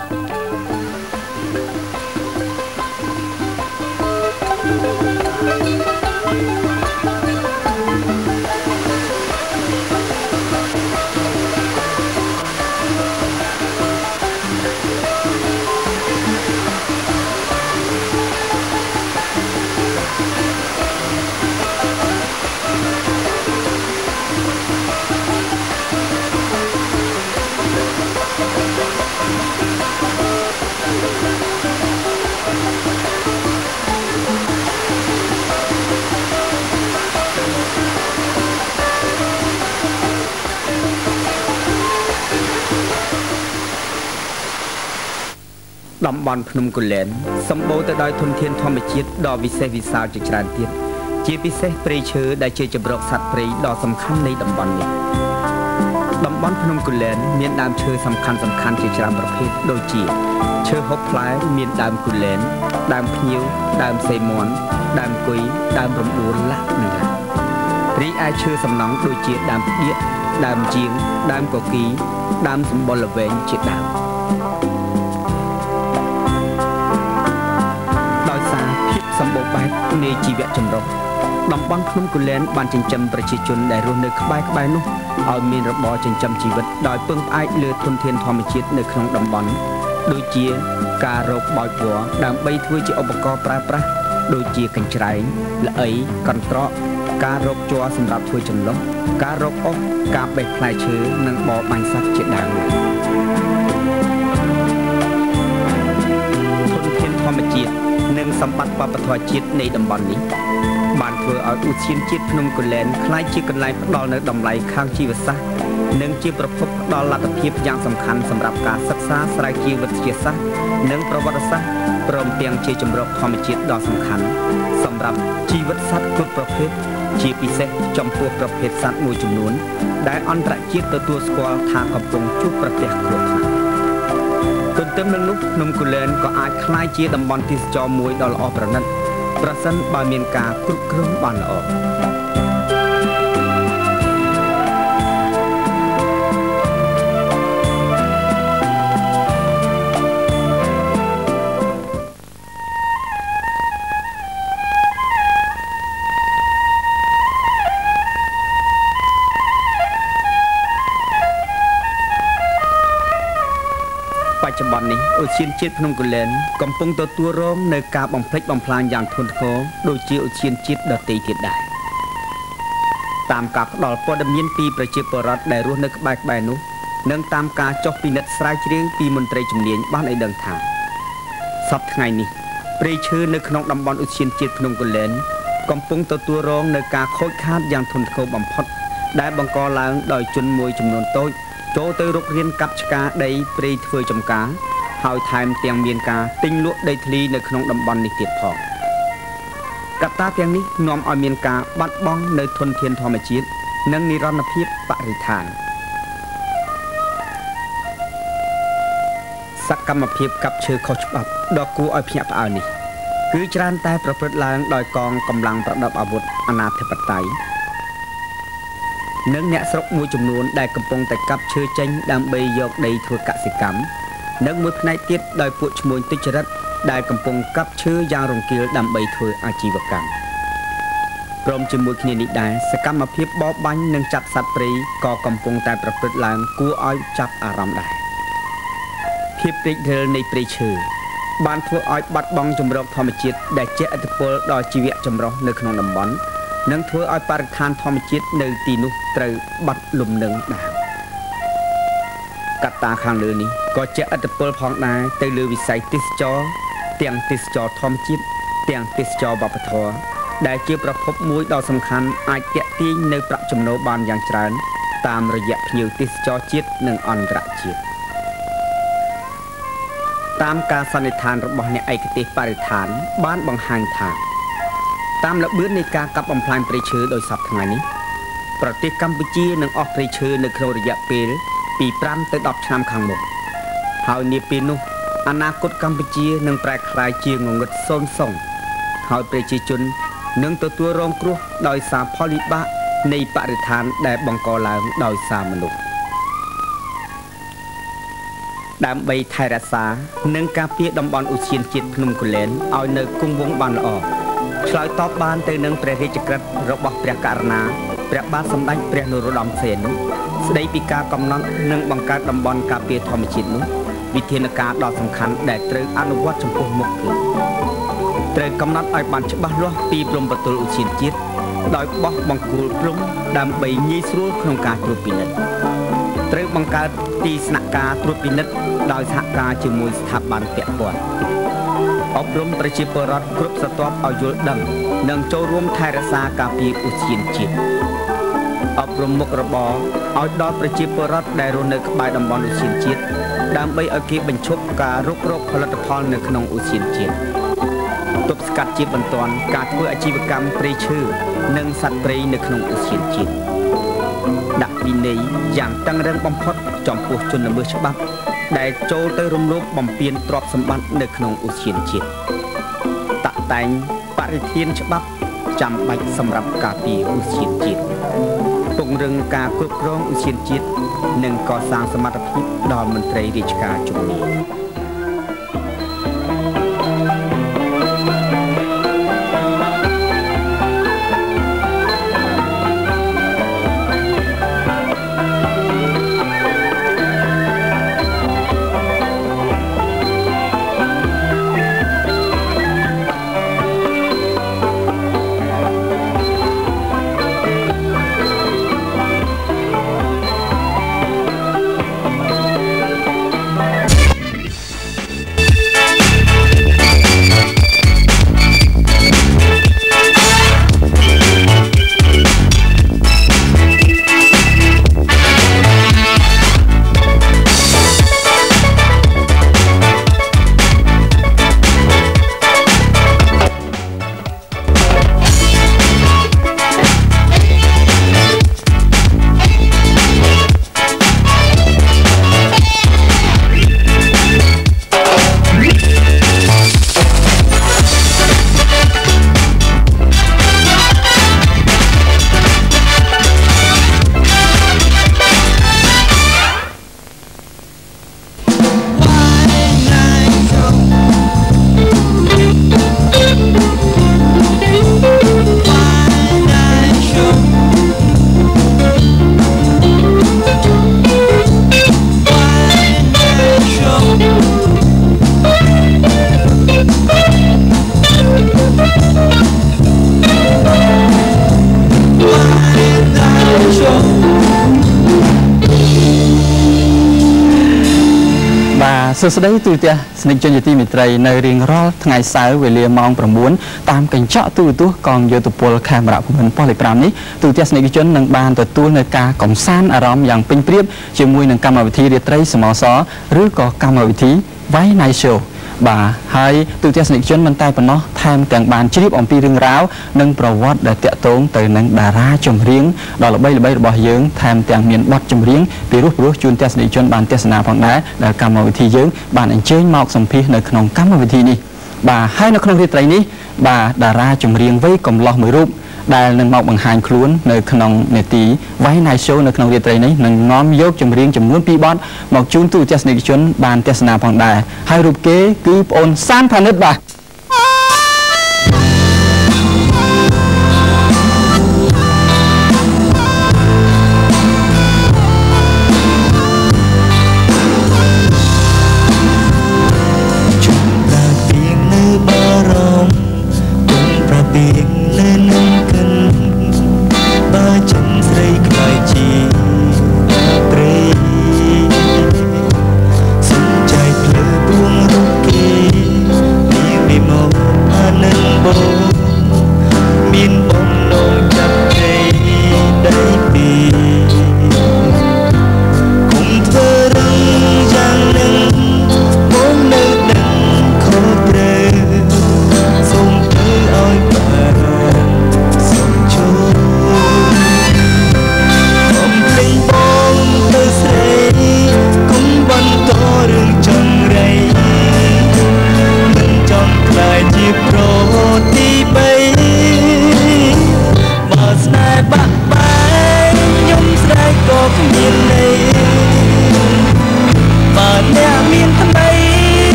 តំបន់ភ្នំគូលែនសម្បូរទៅដោយធនធានធម្មជាតិដ៏វិសេសវិសាលជាច្រើនទៀតជាពិសេសព្រៃឈើដែលជាជម្រកសត្វព្រៃដ៏សំខាន់នៃតំបន់នេះតំបន់ភ្នំគូលែនមានដើមឈើសំខាន់សំខាន់ជាច្រើនប្រភេទដូចជាឈើហូបផ្លែមានដើមគូលែនដើមភ្ញៀវដើមសេមន់ដើមគុយដើមរំដួលលាក់និងលាក់រីឯឈើសំណង់ដូចជាដើមផ្ដៀកដើមជាងដើមកគីដើមសម្បុរល្វែងជាដើមសម្បូរបែបនៃជីវៈចម្រុះតំបន់ភ្នំគូលែនបានចិញ្ចឹមប្រជាជនដែលរស់នៅក្បែរក្បែរនោះឲ្យមានរបរចិញ្ចឹមជីវិតដោយពឹងផ្អែកលើធនធានធម្មជាតិនៅក្នុងតំបន់ដូចជាការរកបោចវល្លិដើម្បីធ្វើជាឧបករណ៍ប្រើប្រាស់ដូចជាកញ្ច្រែងល្អីកន្ត្រកការរកជ័រសម្រាប់ធ្វើចម្លុះការរកអុសការបេះផ្លែឈើនិងបរបាញ់សត្វជាដើមធនធានធម្មជាតិនិងសម្បត្តិវប្បធម៌ជាតិនៃតំបន់នេះបានធ្វើឲ្យឧទ្យានជាតិភ្នំគូលែនក្លាយជាកន្លែងផ្ដល់នូវតម្លៃខាងជីវសាស្ត្រនិងជាប្រភពផ្ដល់លទ្ធភាពយ៉ាងសំខាន់សម្រាប់ការសិក្សាស្រាវជ្រាវវិទ្យាសាស្ត្រនិងប្រវត្តិសាស្ត្រព្រមទាំងជាជម្រកធម្មជាតិដ៏សំខាន់សម្រាប់ជីវិតសត្វគ្រប់ប្រភេទជាពិសេសចំពោះប្រភេទសត្វមួយចំនួនដែលអន្តរជាតិទទួលស្គាល់ថាកំពុងជួបប្រទះគ្រោះថ្នាក់ទន្ទឹមនឹងនោះភ្នំគូលែនក៏អាចក្លាយជាតំបន់ទេសចរណ៍មួយដ៏ល្អប្រណិតប្រសិនបើមានការគ្រប់គ្រងបានល្អបច្ចុប្បន្ននេះឧទ្យានជាតិភ្នំគូលែនកំពុងទទួលរងនៅការបំផ្លិចបំផ្លាញយ៉ាងធ្ងន់ធ្ងរដូចជាឧទ្យានជាតិដទៃទៀតដែរតាមការផ្ដល់ព័ត៌មានពីប្រជាពលរដ្ឋដែលរស់នៅក្បែរក្បែរនោះនិងតាមការចុះពិនិត្យស្រាវជ្រាវពីមន្ត្រីជំនាញបានឲ្យដឹងថាសប្តាហ៍ថ្ងៃនេះព្រៃឈើនៅក្នុងតំបន់ឧទ្យានជាតិភ្នំគូលែនកំពុងទទួលរងនៅការខូចខាតយ៉ាងធ្ងន់ធ្ងរបំផុតដែលបង្កឡើងដោយជនមួយចំនួនតូចចូលទៅរុករានកាប់ឆ្ការដីព្រៃធ្វើចំការហើយថែមទាំងមានការទិញលក់ដីធ្លីនៅក្នុងតំបន់នេះទៀតផងកត្តាទាំងនេះនាំឲ្យមានការបាត់បង់នៅធនធានធម្មជាតិនិងនិរន្តរភាពបរិស្ថានសកម្មភាពកាប់ឈើខុសច្បាប់ដ៏គួរឲ្យភ្ញាក់ផ្អើលនេះគឺច្រើនតែប្រព្រឹត្តឡើងដោយកងកម្លាំងប្រដាប់អាវុធអាណាធិបតេយ្យនិងអ្នកស្រុកមួយចំនួនដែលកំពុងតែកាប់ឈើចេញដើម្បីយកដីធ្វើកសិកម្មនិងមួយផ្នែកទៀតដោយពួកឈ្មួញទុច្ចរិតដែលកំពុងកាប់ឈើយ៉ាងរង្គាលដើម្បីធ្វើអាជីវកម្មព្រមជាមួយគ្នានេះដែរសកម្មភាពបរបាញ់និងចាប់សត្វព្រៃក៏កំពុងតែប្រព្រឹត្តឡើងគួរឲ្យចាប់អារម្មណ៍ដែរភាពរីករាយនៃព្រៃឈើបានធ្វើឲ្យបាត់បង់ជម្រកធម្មជាតិដែលជះឥទ្ធិពលដល់ជីវៈចម្រុះនៅក្នុងតំបន់និងធ្វើឲ្យបរិស្ថានធម្មជាតិនៅទីនោះត្រូវបាត់លំនឹងដែរកត្តាខាងលើនេះក៏ជះឥទ្ធិពលផងដែរទៅលើវិស័យទេសចរទាំងទេសចរធម្មជាតិទាំងទេសចរវប្បធម៌ដែលជាប្រភពមួយដ៏សំខាន់អាចទាក់ទាញនៅប្រាក់ចំណូលបានយ៉ាងច្រើនតាមរយៈភ្ញៀវទេសចរជាតិនិងអន្តរជាតិតាមការសន្និដ្ឋានរបស់អ្នកឯកទេសបរិស្ថានបានបង្ហាញថាតាមល្បឿននៃការកាប់បំផ្លាញព្រៃឈើដោយសពថ្ងៃនេះប្រទេសកម្ពុជានឹងអស់ព្រៃឈើនៅក្នុងរយៈពេលពីប្រាំទៅដប់ឆ្នាំខាងមុខហើយនាពេលនោះអនាគតកម្ពុជានឹងប្រែក្លាយជាងងឹតសូន្យសុងហើយប្រជាជននឹងទទួលរងគ្រោះដោយសារផលវិបាកនៃបរិស្ថានដែលបង្កឡើងដោយសារមនុស្សដើម្បីថែរក្សានិងការពារតំបន់ឧទ្យានជាតិភ្នំគូលែនឲ្យនៅគង់វង្សបានល្អឆ្លើយតបបានទៅនឹងព្រះរាជក្រឹត្យរបស់ព្រះករុណាព្រះបាទសម្ដេចព្រះនរោត្តមសីហនុស្ដីពីការកំណត់និងបង្កើតតំបន់ការពារធម្មជាតិនោះវិធានការដ៏សំខាន់ដែលត្រូវអនុវត្តចំពោះមុខគឺត្រូវកំណត់ឲ្យបានច្បាស់លាស់ពីព្រំប្រទល់ឧទ្យានជាតិដោយបោះបង្គោលព្រំដើម្បីងាយស្រួលក្នុងការត្រួតពិនិត្យត្រូវបង្កើតទីស្នាក់ការត្រួតពិនិត្យដោយសហការជាមួយស្ថាប័នពាក់ព័ន្ធអប់រំប្រជាពលរដ្ឋគ្រប់ស្រទាប់ឲ្យយល់ដឹងនិងចូលរួមថែរក្សាការពារឧទ្យានជាតិអប់រំមុខរបរឲ្យដល់ប្រជាពលរដ្ឋដែលរស់នៅក្បែរតំបន់ឧទ្យានជាតិដើម្បីឲ្យគេបញ្ឈប់ការរុករកផលិតផលនៅក្នុងឧទ្យានជាតិទប់ស្កាត់ជាបន្ទាន់ការធ្វើអាជីវកម្មព្រៃឈើនិងសត្វព្រៃនៅក្នុងឧទ្យានជាតិដាក់វិន័យយ៉ាងតឹងរ៉ឹងបំផុតចំពោះជនល្មើសច្បាប់ដែលចូលទៅរំលោភបំពានទ្រព្យសម្បត្តិនៅក្នុងឧទ្យានជាតិតាក់តែងបរិធានច្បាប់ចាំបាច់សម្រាប់ការពារឧទ្យានជាតិពង្រឹងការគ្រប់គ្រងឧទ្យានជាតិនិងកសាងសមត្ថភាពដល់មន្ត្រីរាជការជំនាញសួស្តីទូរទស្សន៍ស្នេហ៍ជនជាទីមេត្រីនៅរៀងរាល់ថ្ងៃសៅរ៍វេលាម៉ោង 9 តាមកញ្ចក់ទូរទស្សន៍កងយោធពលខេមរៈភូមិន្ទប៉ុស្តិ៍លេខ 5 នេះទូរទស្សន៍ស្នេហ៍ជននឹងបានទទួលនៅការកំសាន្តអារម្មណ៍យ៉ាងពេញប្រៀបជាមួយនឹងកម្មវិធីរាត្រីសមសឬក៏កម្មវិធី Why Night Show បាទហើយទូទស្សនិកជនមិនតែប៉ុណ្ណោះថែមទាំងបានជ្រាបអំពីរឿងរ៉ាវនិងប្រវត្តិដែលតាក់ទងទៅនឹងតារាចម្រៀងដ៏ល្បីល្បីរបស់យើងថែមទាំងមានបទចម្រៀងពីរោះព្រោះជូនទស្សនិកជនបានទស្សនាផងដែរដែលកម្មវិធីយើងបានអញ្ជើញមកសម្ភាសនៅក្នុងកម្មវិធីនេះបាទហើយនៅក្នុងរាត្រីនេះបាទតារាចម្រៀងវ័យកំឡោះមួយរូបដែលនឹងមកបង្ហាញខ្លួននៅក្នុងនេតិ Why Night Show នៅក្នុងរាត្រីនេះនឹងនាំយកចម្រៀងចំនួនពីរបទមកជូនទូទស្សនិកជនបានទស្សនាផងដែរហើយរូបគេគឺប្អូនសានផានិតបាទ Hãy subscribe cho kênh Ghiền Mì Gõ để không bỏ lỡ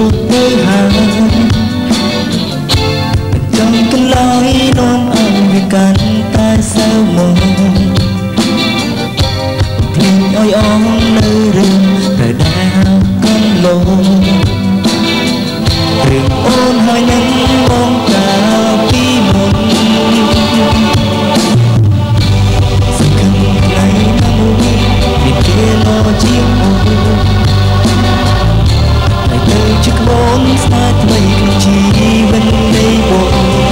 ទៅហើយចង់កន្លយនាំឲ្យវាកាន់តែសៅមកភ្លេងឲ្យអងនៅរឿងទៅដែលកន្លងរឿងអូនហើយនឹងបងកាលពីមុនសង្ឃឹមថ្ងៃណាមួយមានគេមកជាអូនហើយទៅជាក្បូនស្នេហ៍ថ្មីក្នុងជីវិតនៃបង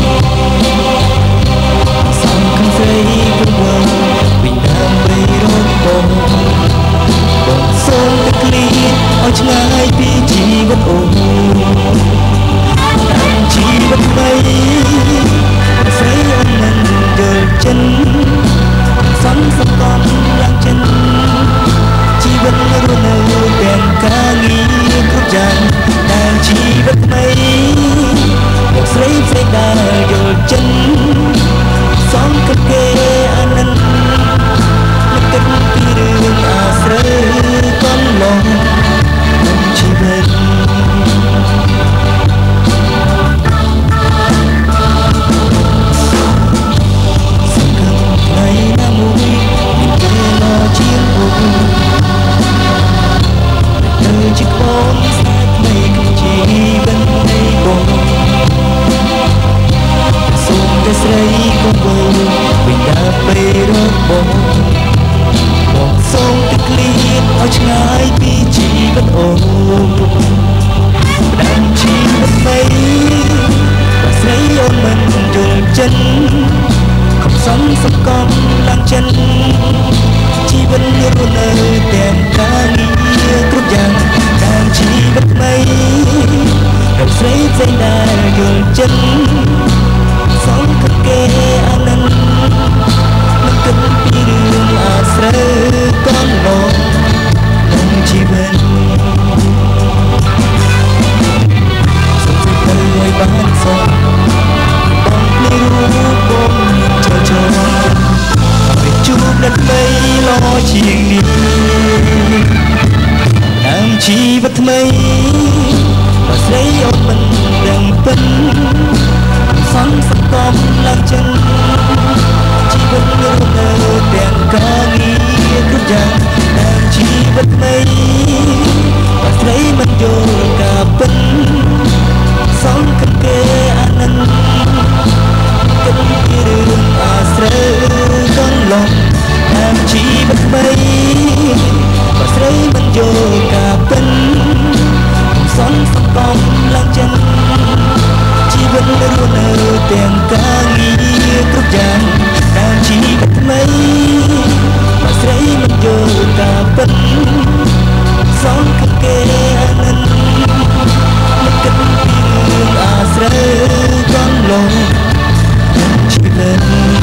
សង្ឃឹមស្រីប្រវល់វិញដើម្បីរកបងបងសូមតែឃ្លាឲ្យឆ្ងាយពីជីវិតអូនជីវិតថ្មីស្រីអូនមិនយល់ចិនសំសកំឡើងចិនជីវិតរស់នៅទាំងការងារគ្រប់យ៉ាងដែលជីវិតថ្មីមកស្រីផ្សេងដែលយល់ចិនសំកំគេអានិនមកគិតពីរឿងអាស្រូវកន្លងជីវិតជាកូនស្នេហ៍ថ្មីក្នុងជីវិតនៃបងសូមតែស្រីកុំវិលវិញដើម្បីរកបងបងសូមតែឃ្លាតឲ្យឆ្ងាយពីជីវិតអូនផ្ដាំជីវិតថ្មីបើស្រីអូនមិនយល់ចិនខំសំសកំឡើងចិនជីវិតរស់នៅទាំងការងារគ្រប់យ៉ាងតាមជីវិតថ្មីរកស្រីផ្សេងដែលយល់ចិនសងគិតគេអានិនមិនគិតពីរឿងអាស្រូវកន្លងក្នុងជីវិតសុខចិត្តទៅឲ្យបានសុខបងភ្លេចរូបបងចូលចូលឲ្យជួបអ្នកថ្មីល្អជាងនេះតាមជីវិតថ្មីបើស្រីអូនមិនដឹងពិនសង្សកំឡើងចិនជីវិតរស់នៅទាំងការងារគ្រប់យ៉ាងតាមជីវិតថ្មីបើស្រីមិនយល់ការពិនសង្ឃឹមគេអានិនគិតពីរឿងអាស្រូវកន្លងតាមជីវិតថ្មីបើស្រីមិនយល់ការពិនសន្សំកំឡើងចិនជីវិតរស់នៅទាំងការងារគ្រប់យ៉ាងតាមជីវិតថ្មីបើស្រីមិនយល់ការពិនសងគិតគេអានិនមិនគិតពីរឿងអាស្រូវកន្លងជីវិត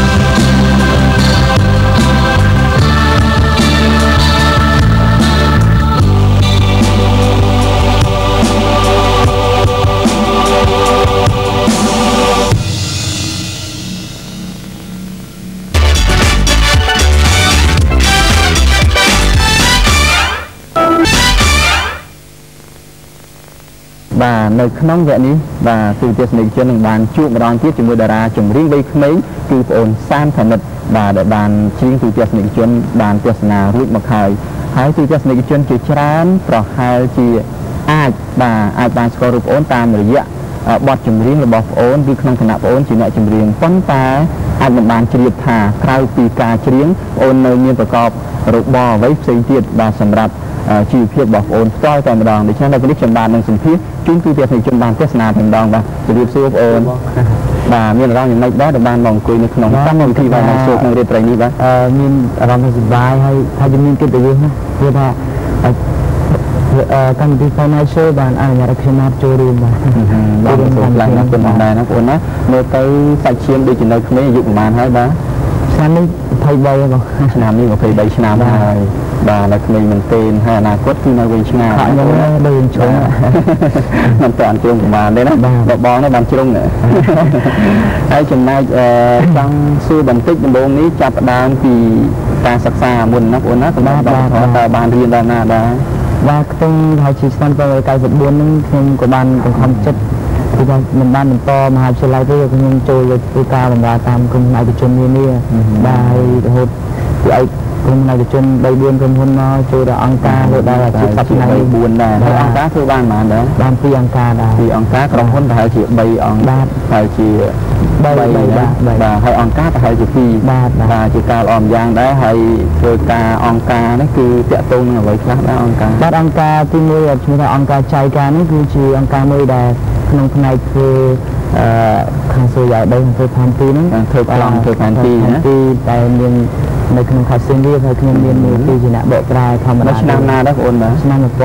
បាទនៅក្នុងវគ្គនេះបាទទូទស្សនិកជននឹងបានជួបម្ដងទៀតជាមួយតារាចម្រៀងវ័យក្មេងគឺប្អូនសានថានិតបាទដែលបានច្រៀងទូទស្សនិកជនបានទស្សនារួចមកហើយហើយទូទស្សនិកជនជាច្រើនប្រហែលជាអាចបាទអាចបានស្គាល់រូបប្អូនតាមរយៈបទចម្រៀងរបស់ប្អូនគឺក្នុងគណៈប្អូនជាអ្នកចម្រៀងប៉ុន្តែអាចមិនបានជ្រាបថាក្រៅពីការច្រៀងប្អូននៅមានប្រកបរបរអ្វីផ្សេងទៀតបាទសម្រាប់ជីវភាពរបស់ប្អូនផ្ទាល់តែម្ដងដូច្នេះនៅពេលនេះខ្ញុំបាននឹងសម្ភាសជូនទូទស្សនិកជនបានទស្សនាតែម្ដងបាទជម្រាបសួរប្អូនបាទមានអារម្មណ៍យ៉ាងម៉េចដែរដែលបានមកអង្គុយនៅក្នុងកម្មវិធីបានមកសួរក្នុងរាត្រីនេះបាទមានអារម្មណ៍សប្បាយហើយថាជំនាញកិត្តិយសណាព្រោះថាកម្មវិធី Final Show បានអនុញ្ញាតឲ្យខ្ញុំមកចូលរួមបាទបាទសូមឡើងណាស់ប៉ុណ្ណឹងដែរណាបងប្អូនណាមើលទៅសាច់ឈាមដូចជានៅក្មេងអាយុប្រហែលហើយបាទឆ្នាំនេះยี่สิบสามបងឆ្នាំនេះยี่สิบสามឆ្នាំហើយបាទនៅក្មេងមែនទេហើយអនាគតគឺនៅវែងឆ្ងាយខ្ញុំដូចជ្រុងមិនតាន់ជ្រុងប្រហែលទេណាបងបងនេះបានជ្រុងហើយចំណែកចង់សួរបន្តិចដំបូងនេះចាប់ផ្ដើមពីការសិក្សាមុនណាបងប្អូនណាសម្រាប់តើបានរៀនដល់ណាដែរបាទខ្ញុំហើយជាឆ្នាំtwo thousand nineteenហ្នឹងខ្ញុំក៏បានបង្ខំចិត្តគឺថាមិនបានបន្តមហាវិទ្យាល័យទេខ្ញុំចូលធ្វើការបម្រើតាមក្រុមឯកជននានាបាទរហូតពីឯកក្រុមឯកជនthree fourក្រុមហ៊ុនមកចូលដល់អង្គការលើដល់អាជីពផ្នែកfourដែរហើយអង្គការធ្វើបានប៉ុន្មានដែរបានtwoអង្គការដែរtwoអង្គការក្រុមហ៊ុនប្រហែលជាthreeអង្គបាទប្រហែលជាthreeបាទបាទហើយអង្គការប្រហែលជាtwoបាទបាទជាការល្អម្យ៉ាងដែរហើយធ្វើការអង្គការនេះគឺតាក់ទងនឹងអ្វីខ្លះដែរអង្គការបាទអង្គការទីមួយឈ្មោះថាអង្គការចៃការនេះគឺជាអង្គការមួយដែលក្នុងផ្នែកធ្វើអឺខាងសូយ៉ាដីធ្វើផែនទីហ្នឹងធ្វើប្លង់ធ្វើផែនទីណាទីតែមាននៅក្នុងខេត្តសៀមរាបហើយខ្ញុំមានមួយទីជាអ្នកបកប្រែធម្មតាឆ្នាំណាដែរបងប្អូនបាទឆ្នាំnineteen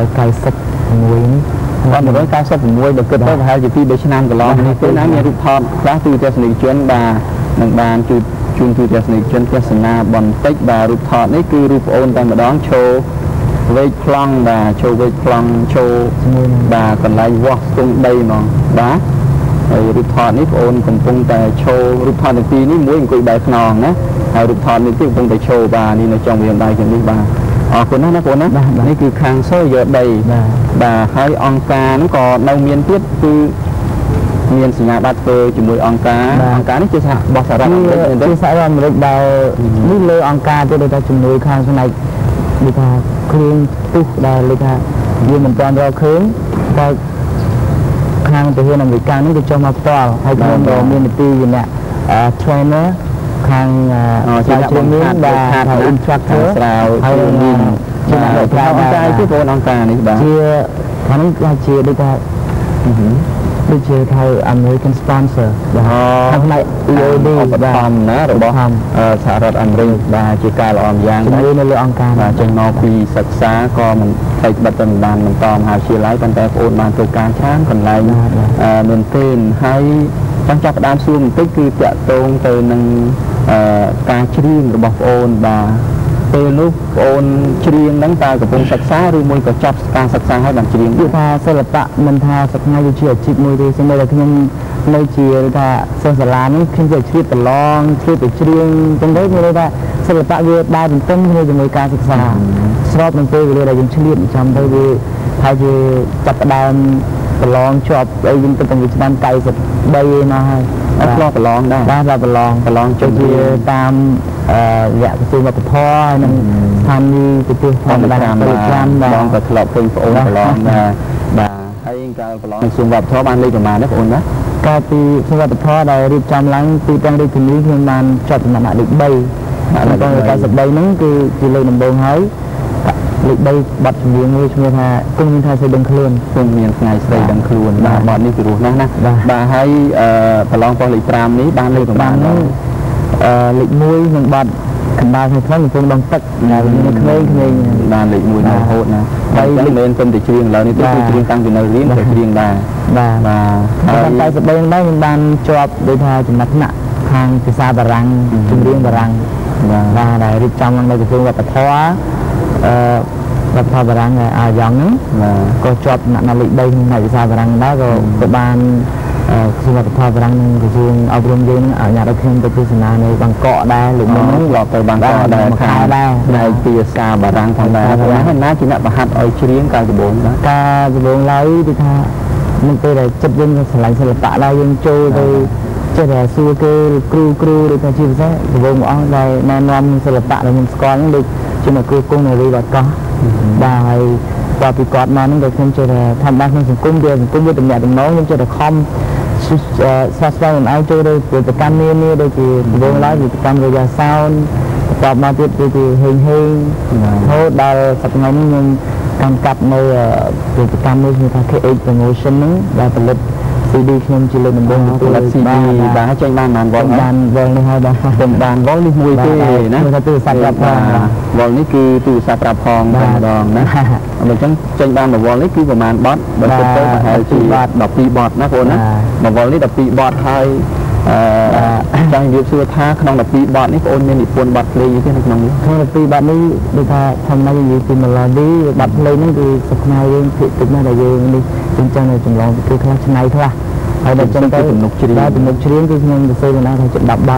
ninety-sixនេះnineteen ninety-sixបើគិតទៅប្រហែលជាtwo threeឆ្នាំកន្លងនេះពេលណាមានរូបថតខ្លះទូទស្សនិកជនបាទនឹងបានជួយជូនទូទស្សនិកជនទស្សនាបន្តិចបាទរូបថតនេះគឺរូបប្អូនតែម្ដងឈោវេកប្លង់បាទឈោវេកប្លង់ឈោបាទកន្លែងវាស់ស្ទង់ដីហ្មងបាទហើយរូបថតនេះបងអូនកំពុងតែឈោរូបថតទាំងពីរនេះមួយអង្គុយបែរខ្នងណាហើយរូបថតនេះទៀតកំពុងតែឈោបាទនេះនៅចំវាដៃជានេះបាទអរគុណណាស់ណាបងណានេះគឺខាងសូយកដីបាទហើយអង្គការហ្នឹងក៏នៅមានទៀតគឺមានសញ្ញាបត្រធ្វើជាមួយអង្គការអង្គការនេះជាសហបោះសហរដ្ឋអាមេរិកទេជាសហរដ្ឋអាមេរិកដែលនេះលើអង្គការទៅដល់ជំនួយខាងផ្នែកដូចថាគ្រឿងទុះដែលលេខថាវាមិនទាន់រកឃើញតែខាងទៅហ៊ានអាមេរិកហ្នឹងគេចុះមកផ្ទាល់ហើយខ្ញុំក៏មាននីតិជាអ្នក trainer ខាងជាអ្នកបង្ហាត់បាទហើយ instructor ហើយជាអ្នកបកប្រែអង្គការគឺបងអង្គការនេះបាទជាខាងនេះគឺជាដូចថាដូចជាថា American sponsor បាទខាងផ្នែក E O D ឧបត្ថម្ភណារបស់សហរដ្ឋអាមេរិកបាទជាការល្អម្យ៉ាងដែរនៅលើអង្គការបាទចេញមកពីសិក្សាក៏មិនផ្លេចបិទទៅមិនបានបន្តមហាវិទ្យាល័យប៉ុន្តែបងប្អូនបានធ្វើការច្រើនកន្លែងមែនទេហើយចង់ចាប់ផ្ដើមសួរបន្តិចគឺតាក់ទងទៅនឹងការច្រៀងរបស់បងប្អូនបាទពេលនោះបងអូនច្រៀងហ្នឹងតើកំពុងសិក្សាឬមួយក៏ចប់ការសិក្សាហើយបានច្រៀងគឺថាសិល្បៈមិនថាសិក្សាវាជាអាជីពមួយទេសូម្បីតែខ្ញុំនៅជាថាសិស្សសាលានេះខ្ញុំជាជ្រៀតប្រឡងជ្រៀតទៅច្រៀងចឹងទៅមានន័យថាសិល្បៈវាដើរទន្ទឹមគ្នាជាមួយការសិក្សាស្របនឹងពេលវេលាដែលយើងឆ្លៀតចាំទៅវាថាជាចាប់ផ្ដើមប្រឡងជាប់អីយើងទៅតាំងពីឆ្នាំninety-threeឯណោះហើយអត់ឆ្លោះប្រឡងដែរបាទប្រឡងប្រឡងចុះជាតាមអឺរយៈក្រសួងវប្បធម៌ហើយនឹងស្ថានីយ៍ទៅទស្សនវិស័យពលកម្មបងក៏ធ្លាប់ឃើញប្អូនប្រឡងដែរបាទហើយកាលប្រឡងក្រសួងវប្បធម៌បានលេខប្រមាណដែរបងអូនណាកាលពីក្រសួងវប្បធម៌ដែលរៀបចំឡើងទីតាំងរាជធានីខ្ញុំបានចប់ដំណាក់លេខthreeហើយដល់ninety-threeហ្នឹងគឺជាលេខដំបូងហើយលេខthreeបទចម្រៀងមួយឈ្មោះថាគុំមានថាស្រីដឹងខ្លួនគុំមានថ្ងៃស្រីដឹងខ្លួនបាទបទនេះពីរោះណាស់ណាបាទហើយប្រឡងប៉ុស្តិ៍លេខfiveនេះបានលេខប្រមាណអឺលេខoneនឹងបទកណ្ដាលក្នុងក្នុងកំពុងដងទឹកដែលមានក្មេងៗបានលេខoneរហូតណាហើយមិនមែនគុំតែច្រៀងឡើយនេះទេគឺច្រៀងតាំងពីនៅរៀនក៏ច្រៀងដែរបាទបាទហើយតែស្ដីហ្នឹងមិនបានជាប់ដូចថាចំណាត់ថ្នាក់ខាងភាសាបារាំងចម្រៀងបារាំងបាទដែលរៀបចំឡើងនៅក្រសួងវប្បធម៌អឺវប្បធម៌បារាំងអាយ៉ងហ្នឹងក៏ជាប់ដាក់នៅលេខthreeក្នុងភាសាបារាំងដែរក៏ក៏បានក្រសួងវប្បធម៌បារាំងនិងក្រសួងអប់រំយើងអនុញ្ញាតឲ្យខ្ញុំទៅទស្សនានៅបាងកកដែរលោកមុនហ្នឹងធ្លាប់ទៅបាងកកដែរខាងដែរនៅភាសាបារាំងផងដែរហើយណាជាអ្នកបរហាត់ឲ្យច្រៀងកាលដំបូងណាកាលដំបូងឡើយគឺថានៅពេលដែលចិត្តយើងស្រឡាញ់សិល្បៈឡើយយើងចូលទៅចេះតែសួរគេគ្រូគ្រូឬថាជាពិសេសដំបូងមកអស់ដែលណែនាំសិល្បៈដែលខ្ញុំស្គាល់ហ្នឹងដូចជាអ្នកគ្រូគង់នៅរីវត្តកោះបាទហើយគាត់ពីគាត់មកហ្នឹងក៏ខ្ញុំចេះតែធម្មតាក្នុងសង្គមវាសង្គមវាតំណាក់តំណងខ្ញុំចេះតែខំស្វាស្វែងអំណាចចូលទៅពលកម្មនានាដូចជាដំបូងឡើយពលកម្មរយៈសោនបន្ទាប់មកទៀតគឺជាហេងហេងរហូតដល់សប្តាហ៍នេះខ្ញុំកាន់កាប់នៅពលកម្មមួយឈ្មោះថា K eight Promotion ហ្នឹងដែលផលិតC D ខ្ញុំជាលើកដំបូងផលិត C D បាទចេញបានបានវល់បានវល់នេះហើយបាទចេញបានវល់នេះមួយទេណាគឺថាទូរស័ព្ទប្រាប់ផងវល់នេះគឺទូរស័ព្ទប្រាប់ផងតែម្ដងណាអញ្ចឹងចេញបានមួយវល់នេះគឺប្រហែលបទបើគិតទៅប្រហែលជាtwelveបទណាបងប្អូនណាមួយវល់នេះtwelveបទហើយអឺចង់និយាយសួរថាក្នុងtwelveបទនេះបងប្អូនមាននិពន្ធបទភ្លេងទេនៅក្នុងនេះក្នុងtwelveបទនេះដូចថាធម្មតានិយាយពី melody បទភ្លេងហ្នឹងគឺសុខខ្មែរយើងភាគតិចណាស់ដែលយើងនេះចឹងចឹងនៅចម្លងគឺខ្លះឆ្នៃខ្លះហើយដល់ចឹងទៅទំនុកច្រៀងទំនុកច្រៀងគឺខ្ញុំទៅសើណាថាជាtenបទ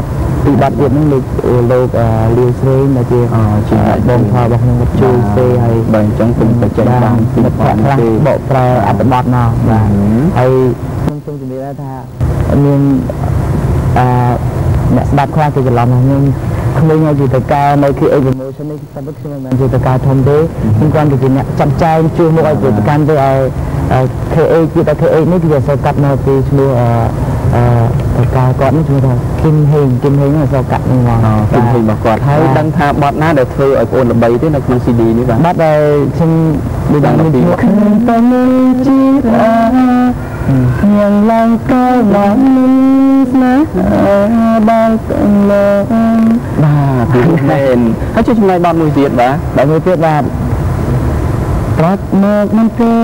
ពីបាត់ទៀតហ្នឹងលោកលោកលាវស្រីដែលជាបងថារបស់ខ្ញុំជួយសេហើយបើអញ្ចឹងខ្ញុំទៅចេញតាមពីខ្លះបកប្រែអត្ថបទមកបាទហើយខ្ញុំសូមជម្រាបថាមានអឺអ្នកស្ដាប់ខ្លះគេច្រឡំថាខ្ញុំក្មេងឲ្យជាតកានៅ K eight Promotion នេះតែខ្ញុំមិនមែនជាតកាធំទេខ្ញុំគ្រាន់តែជាអ្នកចាត់ចែងជួយមកឲ្យប្រកាន់ទៅឲ្យ K eight ជាត K eight នេះគឺអសកាត់មកពីឈ្មោះអឺតកាគាត់នេះឈ្មោះថា Kim Heng Kim Heng អសកាត់នេះមក Kim Heng របស់គាត់ហើយដឹងថាបទណាដែលធ្វើឲ្យបងល្បីទេនៅក្នុង C D នេះបាទបទដែលខ្ញុំដូចបានពីឃើញតែមួយជីរាខ្ញុំឡើងក៏ឡើងស្នេហ៍ដល់ទាំងលោកបាទពីមែនហើយជួយចំណែកបទមួយទៀតបាទបទមួយទៀតបាទប្រាប់មកមិនទេ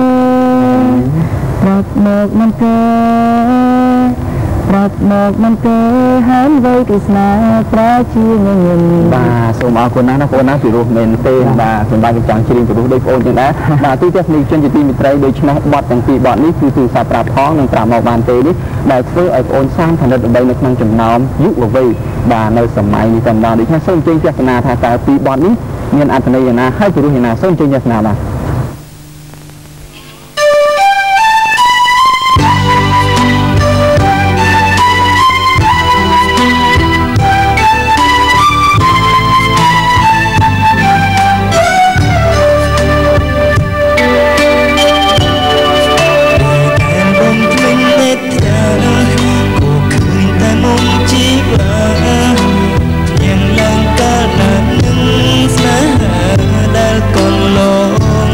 ប្រាប់មកមិនទេប្រាប់មកមិនទេហើយវ័យទីស្នេហ៍ប្រជាញញឹមបាទសូមអរគុណណាស់ណាបងណាពីរោះមែនទេបាទខ្ញុំបាទចង់ជ្រាបពីរោះដូចបងចឹងដែរបាទទីទស្សនិកជនជាទីមេត្រីដូច្នេះបទទាំងពីរបទនេះគឺទូរស័ព្ទប្រាប់ផងនិងប្រាប់មកបានទេនេះដែលធ្វើឲ្យបងសាងឋានិតល្បីនៅក្នុងចំណោមយុវវ័យបាទនៅសម័យនេះតែម្ដងដូច្នេះសូមអញ្ជើញទស្សនាថាតើពីរបទនេះមានអត្ថន័យយ៉ាងណាហើយពីរោះយ៉ាងណាសូមអញ្ជើញទស្សនាបាទដែលកូនលោក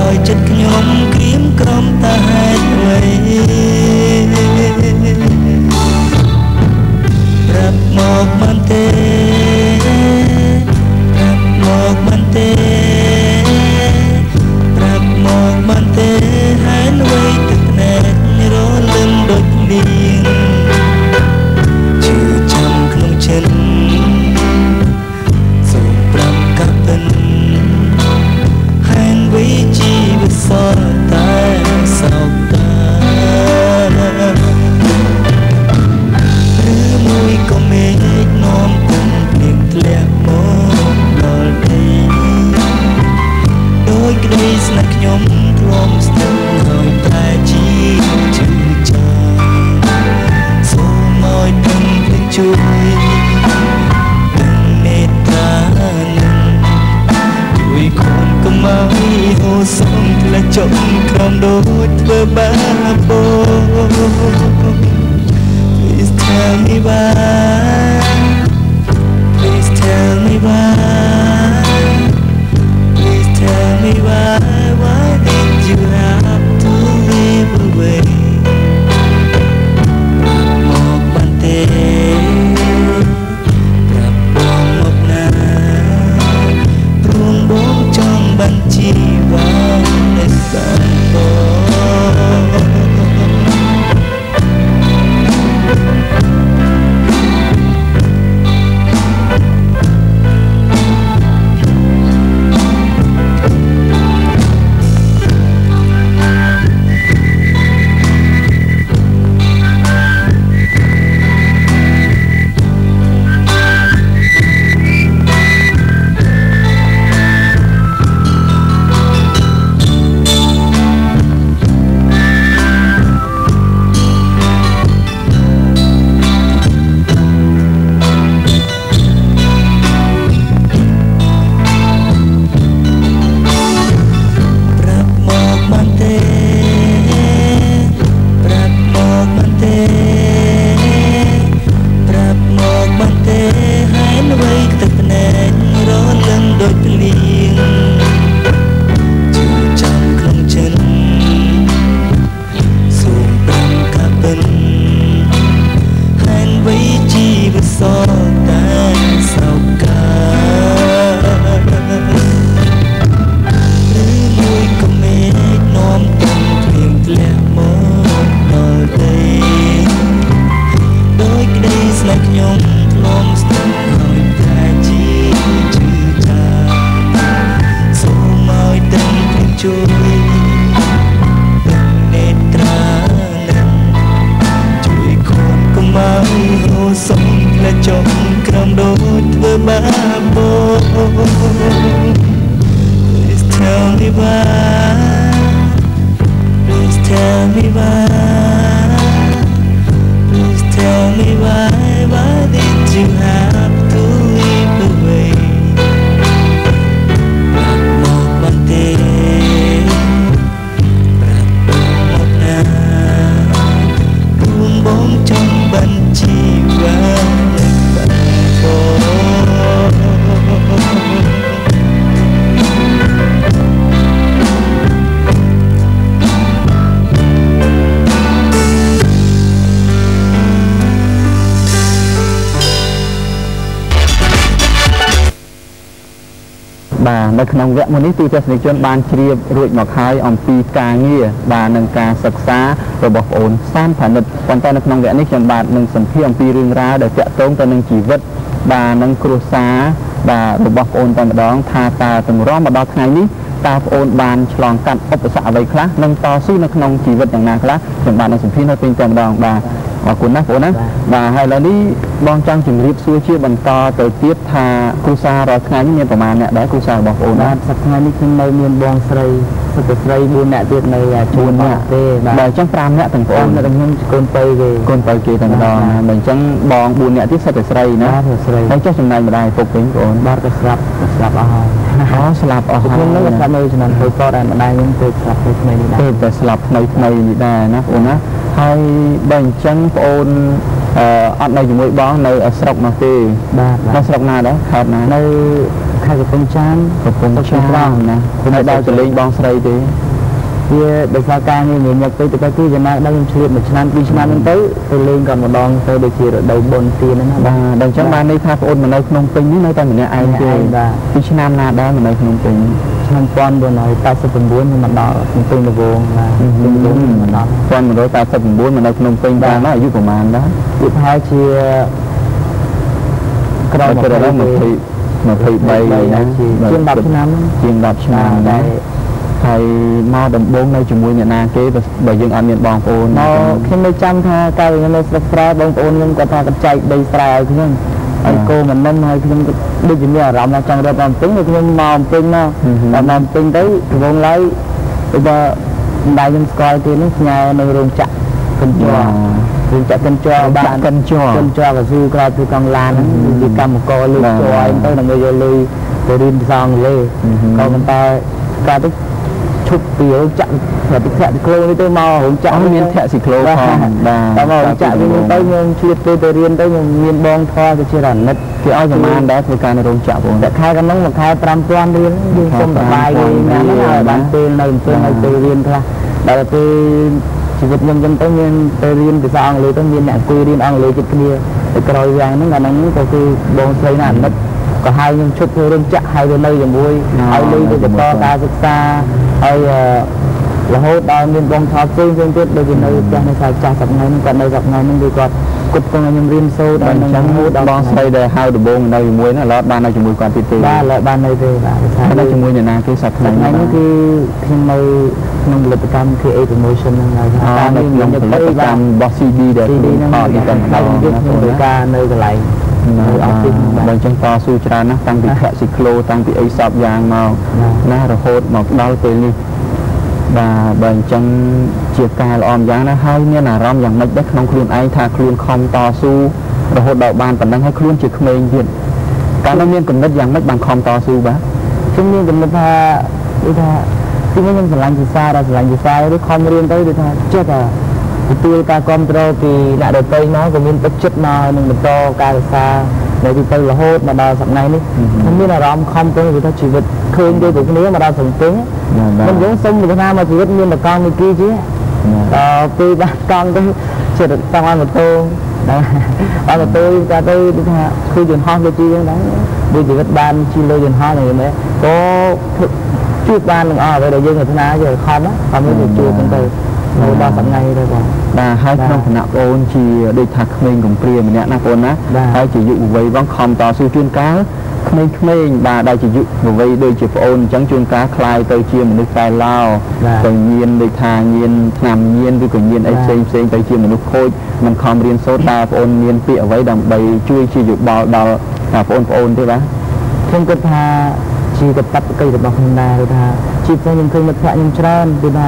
ឲ្យចិត្តខ្ញុំក្រៀមក្រំតាហេតុអ្វីប្រាប់មកបានទេប្រាប់មកបានទេប្រាប់មកបានទេហេតុអ្វីទឹកភ្នែករលឹមដូចលៀងជឿចាំក្នុងចិត្តសូមប្រាប់កាប់ពិនហេតុអ្វីជីវិតសល់តែសោកតាឬមួយក៏មេឃនាំគុំភ្លៀងធ្លាក់មកដល់ដីដោយក្តីស្នេហ៍ខ្ញុំធ្លាប់ស្ទឹងហើយតែជីជឿចាំសូមឲ្យដឹងភ្លេចជួយដឹងមេត្តានឹងជួយខូនកុំឲ្យហូរសុំធ្លាក់ចុះក្រោមដូចធ្វើបាប Please tell me why Please tell me why Please tell me why Why did you have to live away មកបានទេប្រាប់បងមកណាព្រោះបងចង់បានជីវិតនៃបានបងនៅក្នុងវគ្គមួយនេះទូទស្សនិកជនបានជ្រាបរួចមកហើយអំពីការងារបាទនិងការសិក្សារបស់បងអូនសានផានិតប៉ុន្តែនៅក្នុងវគ្គនេះខ្ញុំបាទនឹងសម្ភាសអំពីរឿងរ៉ាវដែលតាក់ទងទៅនឹងជីវិតបាទនិងគ្រួសារបាទរបស់បងអូនតែម្ដងថាតើតម្រាំមកដល់ថ្ងៃនេះតើបងអូនបានឆ្លងកាត់ឧបសគ្គអ្វីខ្លះនិងតស៊ូនៅក្នុងជីវិតយ៉ាងណាខ្លះខ្ញុំបាទនឹងសម្ភាសនៅពេលតែម្ដងបាទអរគុណណាស់បងអូនណាបាទហើយឥឡូវនេះបងចង់ជម្រាបសួរជាបន្តទៅទៀតថាគ្រួសាររាល់ថ្ងៃនេះមានប្រមាណអ្នកដែរគ្រួសាររបស់បងអូនបាទសប្តាហ៍នេះខ្ញុំនៅមានបងស្រីសិទ្ធិស្រីបួនអ្នកទៀតនៅជួនអ្នកទេបាទអញ្ចឹងប្រាំអ្នកទាំងបងអូននៅខ្ញុំកូនបើគេកូនបើគេតែម្ដងណាអញ្ចឹងបងបួនអ្នកទៀតសិទ្ធិស្រីណាស្រីហើយចុះចំណែកម្ដាយពុកវិញបងអូនបាទក៏ស្លាប់ស្លាប់អស់ហើយអូស្លាប់អស់ហើយខ្ញុំនៅស្លាប់នៅឆ្នាំទៅតតែម្ដាយខ្ញុំទៅស្លាប់ទៅថ្មីនេះដែរទៅតែស្លាប់ថ្មីថ្មីនេះដែរណាបងអូនណាហើយបើអញ្ចឹងបងអូនអឺអត់នៅជាមួយបងនៅស្រុកនោះទេបាទនៅស្រុកណាដែរខេត្តណានៅខខេត្តកំពង់ចាមកំពង់ចាមណាហើយដល់ទៅលេងបងស្រីទេវាដោយសារការងារញឹកទៅទៅគឺចំណាយដល់ខ្ញុំឆ្លៀតមួយឆ្នាំពីរឆ្នាំហ្នឹងទៅទៅលេងក៏ម្ដងទៅដូចជារដូវបុណ្យទានហ្នឹងបាទដល់អញ្ចឹងបាននេះថាប្អូនមកនៅក្នុងពេញនេះនៅតែម្នាក់ឯងទេបាទពីឆ្នាំណាដែរមកនៅក្នុងពេញឆ្នាំmột nghìn bốn trăm tám mươi chínខ្ញុំមកដល់ក្នុងពេញដំបូងបាទពេញដំបូងមកដល់một nghìn một trăm tám mươi chínមកនៅក្នុងពេញបានអាយុប្រហែលដែរវាប្រហែលជាក្រោយមកដល់ยี่สิบ ยี่สิบสามណាជាងដប់ឆ្នាំជាងដប់ឆ្នាំដែរហើយមកដំបូងនៅជាមួយអ្នកណាគេបើយើងអត់មានបងប្អូនមកខ្ញុំនៅចាំថាកាលខ្ញុំនៅស្រុកស្រែបងប្អូនខ្ញុំគាត់ថាគាត់ចែកដីស្រែឲ្យខ្ញុំហើយគោមិនមិនហើយខ្ញុំដូចជាមានអារម្មណ៍ថាចង់រត់តាមពេញខ្ញុំមកអំពេញមកដល់មកពេញទៅដំបូងឡើយទៅបើម្ដាយខ្ញុំស្គាល់គេនឹងផ្ញើនៅរោងចក្រកិនជ័ររោងចក្រកិនជ័របានកិនជ័រកិនជ័រក៏ស៊ូក្រៅពីកង់ឡានហ្នឹងវាកម្មករលើកជ័រឲ្យទៅដើម្បីយកលុយទៅរៀនភាសាអង់គ្លេសក៏ប៉ុន្តែការទៅឈប់ពីរោងចក្រតែពីធាក់ស៊ីក្លូនេះទៅមករោងចក្រមានធាក់ស៊ីក្លូផងបាទដល់មករោងចក្រវិញទៅខ្ញុំឆ្លៀតទៅទៅរៀនទៅខ្ញុំមានបងធေါ်ទៅជារនិតគេឲ្យប្រហែលដែរធ្វើការនៅរោងចក្របងតែខែកណ្ដឹងមួយខែfive thousandរៀនយើងសុំសប្បាយវិញណាស់ហើយបានពេលនៅអំពើឲ្យទៅរៀនខ្លះដល់ពេលជីវិតខ្ញុំចឹងទៅមានទៅរៀនភាសាអង់គ្លេសទៅមានអ្នកអង្គុយរៀនអង់គ្លេសជិតគ្នាទៅក្រោយយ៉ាងហ្នឹងអាហ្នឹងក៏គឺបងស្រីណាអាណិតក៏ហៅខ្ញុំឈប់ធ្វើរោងចក្រហៅទៅនៅជាមួយឲ្យលុយទៅបន្តការសិក្សាហើយរហូតដល់មានបងថតផ្សេងផ្សេងទៀតដូចជានៅផ្ទះនៅសាចាស់សប្ងៃហ្នឹងគាត់នៅសប្ងៃហ្នឹងគឺគាត់គិតគង់ឲ្យខ្ញុំរៀនសូត្រដល់ហ្នឹងហូតដល់បងស្រីដែលហៅដំបងនៅជាមួយហ្នឹងឥឡូវបាននៅជាមួយគាត់ទៀតទេបាទឥឡូវបាននៅទេបាទថានៅជាមួយអ្នកណាគេសប្ថ្ងៃហ្នឹងគឺខ្ញុំនៅក្នុងផលិតកម្ម K A Promotion ហ្នឹងហើយថានៅក្នុងផលិតកម្មរបស់ C D ដែលខ្ញុំថតនេះតែខ្ញុំធ្វើការនៅកន្លែងនៅអស់ទីបើអញ្ចឹងតស៊ូច្រើនណាស់តាំងពីធាក់ស៊ីក្លូតាំងពីអីសពយ៉ាងមកណារហូតមកដល់ពេលនេះបាទបើអញ្ចឹងជាការល្អម្យ៉ាងណាហើយមានអារម្មណ៍យ៉ាងម៉េចដែរក្នុងខ្លួនឯងថាខ្លួនខំតស៊ូរហូតដល់បានប៉ុណ្ណឹងហើយខ្លួនជាក្មេងទៀតកាលនោះមានគំនិតយ៉ាងម៉េចបានខំតស៊ូបាទខ្ញុំមានគំនិតថាដូចថាទីនេះខ្ញុំស្រឡាញ់ភាសាដល់ស្រឡាញ់ភាសាឬខំរៀនទៅដូចថាចិត្តថាទទួលការគ្រប់គ្រងពីអ្នកដទៃមកក៏មានទឹកចិត្តមកនឹងបន្តការសិក្សានៅទីទៅរហូតមកដល់សប្តាហ៍នេះខ្ញុំមានអារម្មណ៍ខំប្រឹងពីថាជីវិតឃើញដូចគ្នាមកដល់សង្គមមិនយើងសុំពីថាមកជីវិតមានតកង់មួយគីជាដល់ពេលបាត់កង់ទៅចិត្តចង់ឲ្យម៉ូតូដល់ឲ្យម៉ូតូក៏ទៅថាគឺយន្តហោះដូចជាហ្នឹងដែរដូចជីវិតបានជិះលើយន្តហោះហ្នឹងមែនក៏ជួបបាននឹងអស់អ្វីដែលយើងប្រាថ្នាយកខំខំទៅជួបហ្នឹងទៅនៅដល់សប្តាហ៍នេះទៅបងបាទហើយក្នុងឋានៈបងអូនជាដូចថាក្មេងកំព្រាម្នាក់ណាបងណាហើយជាយុវវ័យបងខំតស៊ូជួនកាលក្មេងៗបាទដែលជាយុវវ័យដូចជាបងអូនអញ្ចឹងជួនកាលคล้ายទៅជាមនុស្សតែឡោទៅញៀនដូចថាញៀនឆ្នាំញៀនឬក៏ញៀនអីផ្សេងផ្សេងទៅជាមនុស្សខូចមិនខំរៀនសូត្រតែបងអូនមានពាក្យអ្វីដើម្បីជួយជាយោបល់ដល់បងប្អូនទេបាទខ្ញុំគិតថាជាកបកិច្ចរបស់ខ្ញុំដែរថាជីវិតខ្ញុំឃើញមិត្តភក្តិខ្ញុំច្រើនគឺថា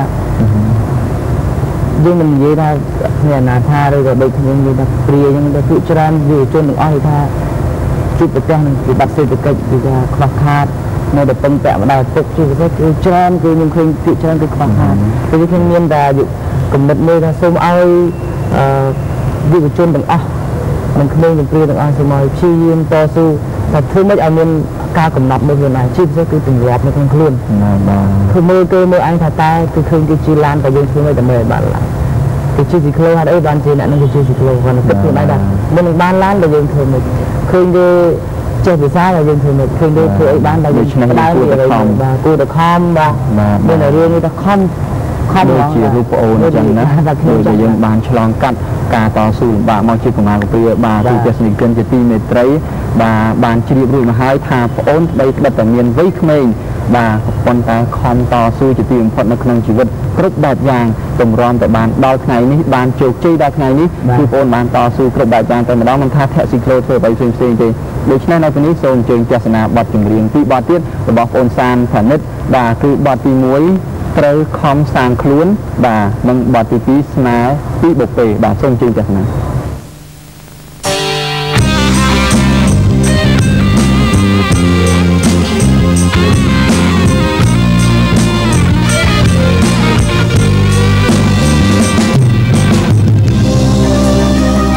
យើងមិននិយាយថាគ្នាអនាថាឬក៏ដូចខ្ញុំនិយាយថាព្រាអញ្ចឹងទៅគឺច្រើនយុវជនទាំងអស់ថាជួបប្រទះនឹងវិបត្តិសេដ្ឋកិច្ចគឺថាខ្វះខាតនៅតែពឹងពាក់ម្ដាយឪពុកជាពិសេសគឺច្រើនគឺខ្ញុំឃើញភាគច្រើនគឺខ្វះខាតគឺខ្ញុំមានតែគំនិតមួយថាសូមឲ្យយុវជនទាំងអស់និងក្មេងទាំងព្រាទាំងអស់សូមឲ្យព្យាយាមតស៊ូថាធ្វើម៉េចឲ្យមានការកំណត់មួយខ្លួនឯងជាពិសេសគឺទម្លាប់នៅក្នុងខ្លួនគឺមើលគេមើលឯងថាតែគឺឃើញគេជិះឡានតែយើងធ្វើមិនដើម្បីឲ្យបានឡានគេជិះស៊ីក្លូហេតុអីបានជាអ្នកនឹងគេជិះស៊ីក្លូគាត់គិតខ្លួនឯងដែរមុននឹងបានឡានតែយើងធ្វើមិនឃើញគេចេះភាសាតែយើងធ្វើមិនឃើញគេធ្វើអីបានតែយើងឆ្នើដើរពីអីបាទគួរតែខំបាទមានតែរឿងនេះថាខំខំជារូបប្អូនអញ្ចឹងណាដូចតែយើងបានឆ្លងកាត់ការតស៊ូលំបាកមកជាកម្លាំងព្រាបាទទីទស្សនិកជនជាទីមេត្រីបាទបានជ្រាបរួចមកហើយថាប្អូនប្តីក្តិតតែមានវ័យក្មេងបាទប៉ុន្តែខំតស៊ូជាទីបំផុតនៅក្នុងជីវិតគ្រប់បែបយ៉ាងតម្រាំតែបានដល់ថ្ងៃនេះបានជោគជ័យដល់ថ្ងៃនេះគឺប្អូនបានតស៊ូគ្រប់បែបយ៉ាងតែម្ដងមិនថាធាក់ស៊ីក្លូធ្វើអ្វីផ្សេងផ្សេងទេដូច្នេះនៅពេលនេះសូមអញ្ជើញទស្សនាបទចម្រៀងពីរបទទៀតរបស់ប្អូនសានផានិតបាទគឺបទទីមួយត្រូវខំសាងខ្លួនបាទនិងបទទីពីរស្នេហ៍ពីបុព្វេបាទសូមអញ្ជើញទស្សនា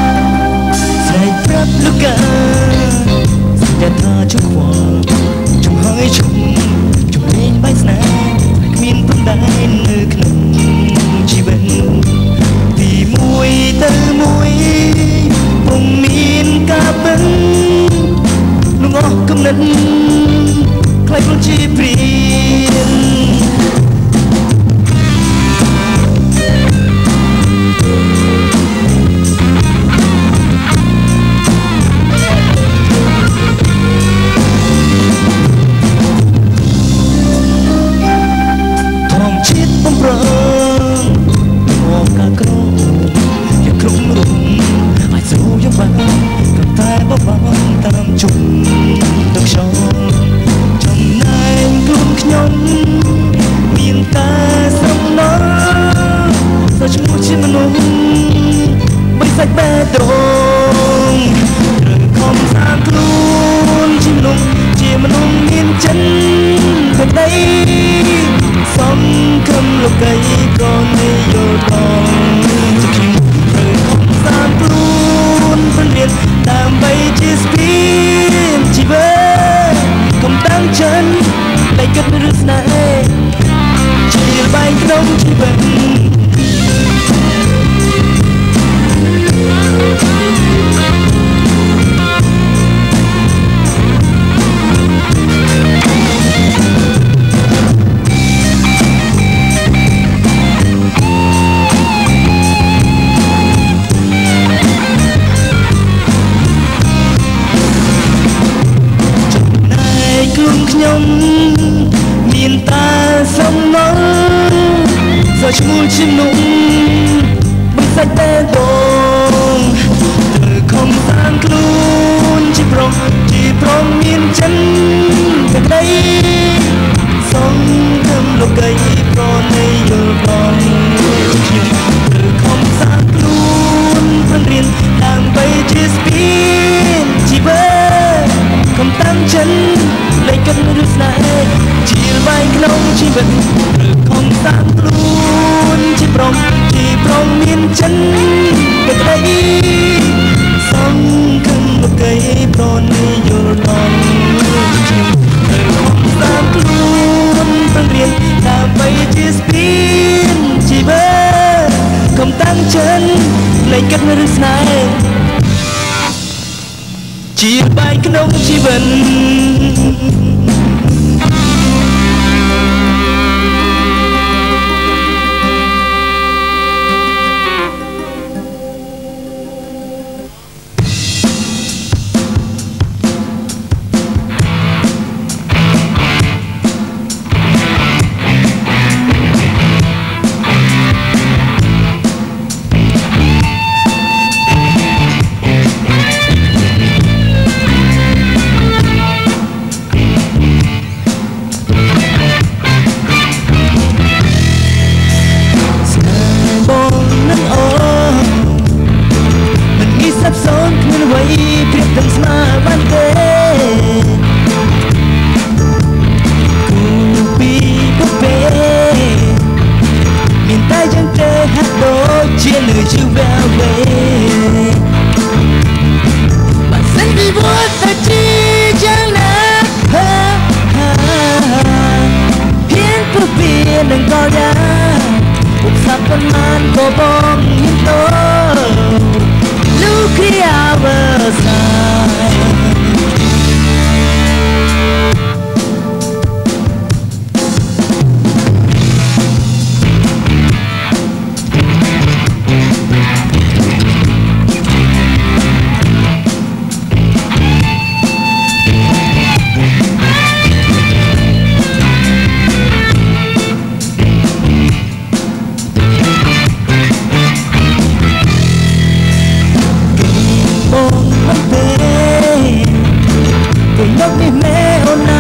ស្រែកប្រាប់លោកកាតែថាជុំខ្វល់ជុំក្រយ៉ាងគ្រប់រូបអាចស្រួលយ៉ាងបានក៏តែបបតាមជុំទឹកខ្ញុំចំណែងខ្លួនខ្ញុំមានតែសំណល់សឈ្មោះជាមនុស្សបីសាច់បេះដូងត្រូវខំសាងខ្លួនជាមនុស្សជាមនុស្សមានចិនក្តីសង្ឃឹមលោកីក៏និយល់ផងជាខ្ញុំត្រូវខំសាងខ្លួនព្រលៀនដើម្បីជាស្ពានជីវិតកុំតាំងចិនតែគិតឬស្នេហ៍ជាលបែងក្នុងជីវិតខ្ញុំមានតែសំណល់សឈ្មោះជាមនុស្សមិនសាច់តែដងត្រូវខំសាងខ្លួនជាប្រុសជាប្រុសមានចិនតែក្តីសង្ឃឹមលោកីប្រណីយល់ផងខ្ញុំត្រូវខំសាងខ្លួនព្រមរៀនដើម្បីជាស្ពានជីវិតកុំតាំងចិនលេខគិតឬស្នេហ៍ជាលបែងក្នុងជីវិតឬខំសាងខ្លួនជាប្រុសជាប្រុសមានចិនតែក្តីសង្ឃឹមលោកីប្រណីយល់ដល់ខ្ញុំត្រូវខំសាងខ្លួនព្រមរៀនដើម្បីជាស្ពានជីវិតកុំតាំងចិនលេខគិតឬស្នេហ៍ជាលបែងក្នុងជីវិតនឹងក៏យ៉ាងពុកសាប់ប៉ុន្មានក៏បងមានតោលោកគ្រាវើសាយHãy subscribe cho kênh Ghiền Mì Gõ để không bỏ lỡ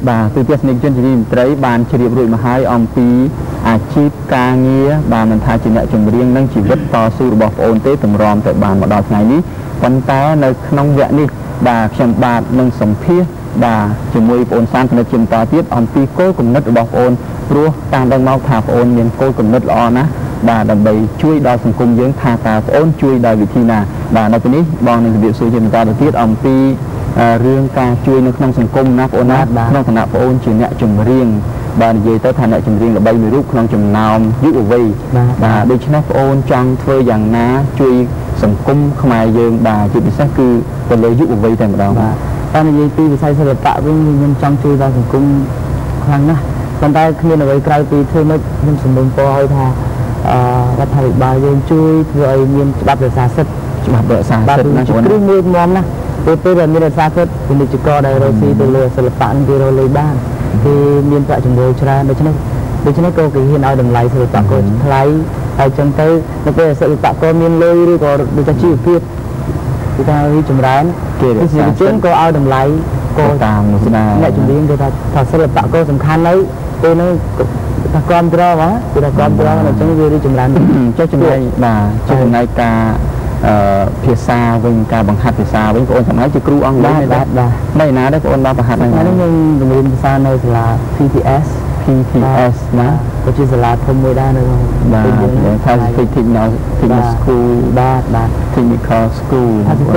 បាទគឺទស្សនិកជនជាមន្ត្រីបានជ្រាបរួចមកហើយអំពីអាជីពការងារបាទមិនថាជាអ្នកចម្រៀងនិងជីវិតតស៊ូរបស់ប្អូនទេតម្រាំទៅបានមកដល់ថ្ងៃនេះប៉ុន្តែនៅក្នុងវគ្គនេះបាទខ្ញុំបាទនឹងសម្ភាសន៍បាទជាមួយប្អូនសានធនជាបន្តទៀតអំពីគោលគំនិតរបស់ប្អូនព្រោះតាមដឹងមកថាប្អូនមានគោលគំនិតល្អណាស់បាទដើម្បីជួយដល់សង្គមយើងថាតើប្អូនជួយដោយវិធីណាបាទនៅពេលនេះបងនឹងជម្រាបសួរជាបន្តទៅទៀតអំពីរឿងការជួយនៅក្នុងសង្គមណាប្អូនណាក្នុងឋានៈប្អូនជាអ្នកចម្រៀងបាទនិយាយទៅថាអ្នកចម្រៀងល្បីមួយរូបក្នុងចំណោមយុវវ័យបាទដូច្នេះប្អូនចង់ធ្វើយ៉ាងណាជួយសង្គមខ្មែរយើងបាទជាពិសេសគឺទៅលើយុវវ័យតែម្ដងបាទតែនិយាយពីវិស័យសិល្បៈវិញខ្ញុំចង់ជួយដល់សង្គមខ្លាំងណាស់ប៉ុន្តែគ្មានអ្វីក្រៅពីធ្វើម៉េចខ្ញុំសម្លឹងពរឲ្យថារដ្ឋាភិបាលយើងជួយធ្វើឲ្យមានច្បាប់រក្សាសិទ្ធិច្បាប់រក្សាសិទ្ធិណាបងគ្រូមួយមុំណាពេលពេលដែលមានរក្សាសិទ្ធិពាណិជ្ជករដែលរកស៊ីទៅលើសិល្បៈនេះគេរកលុយបានគេមានប្រាក់ចំណូលច្រើនដូច្នេះដូច្នេះក៏គេហ៊ានឲ្យតម្លៃសិល្បករថ្លៃហើយចឹងទៅនៅពេលសិល្បករមានលុយឬក៏ដូចជាជីវភាពគឺថាវាចម្រើនគេរក្សាសិទ្ធិក៏ឲ្យតម្លៃក៏តាមស្ដារអ្នកជំនាញគេថាថាសិល្បករសំខាន់នៅពេលនោះថាគ្រប់ត្រមកគឺថាគ្រប់ត្រអញ្ចឹងវារីចម្រើនចុះចំណែកបាទចុះចំណែកការអឺភាសាវិញការបង្ហាត់ភាសាវិញបងអូនសម្រាប់ជាគ្រូអង់គ្លេសបាទបាទនៅណាដែរបងអូនដល់បង្ហាត់ហ្នឹងខ្ញុំបង្រៀនភាសានៅសាលា P T S P T S ណាក៏ជាសាលាធំមួយដែរនៅក្នុងបាទថា Technical Technical School បាទបាទ Technical School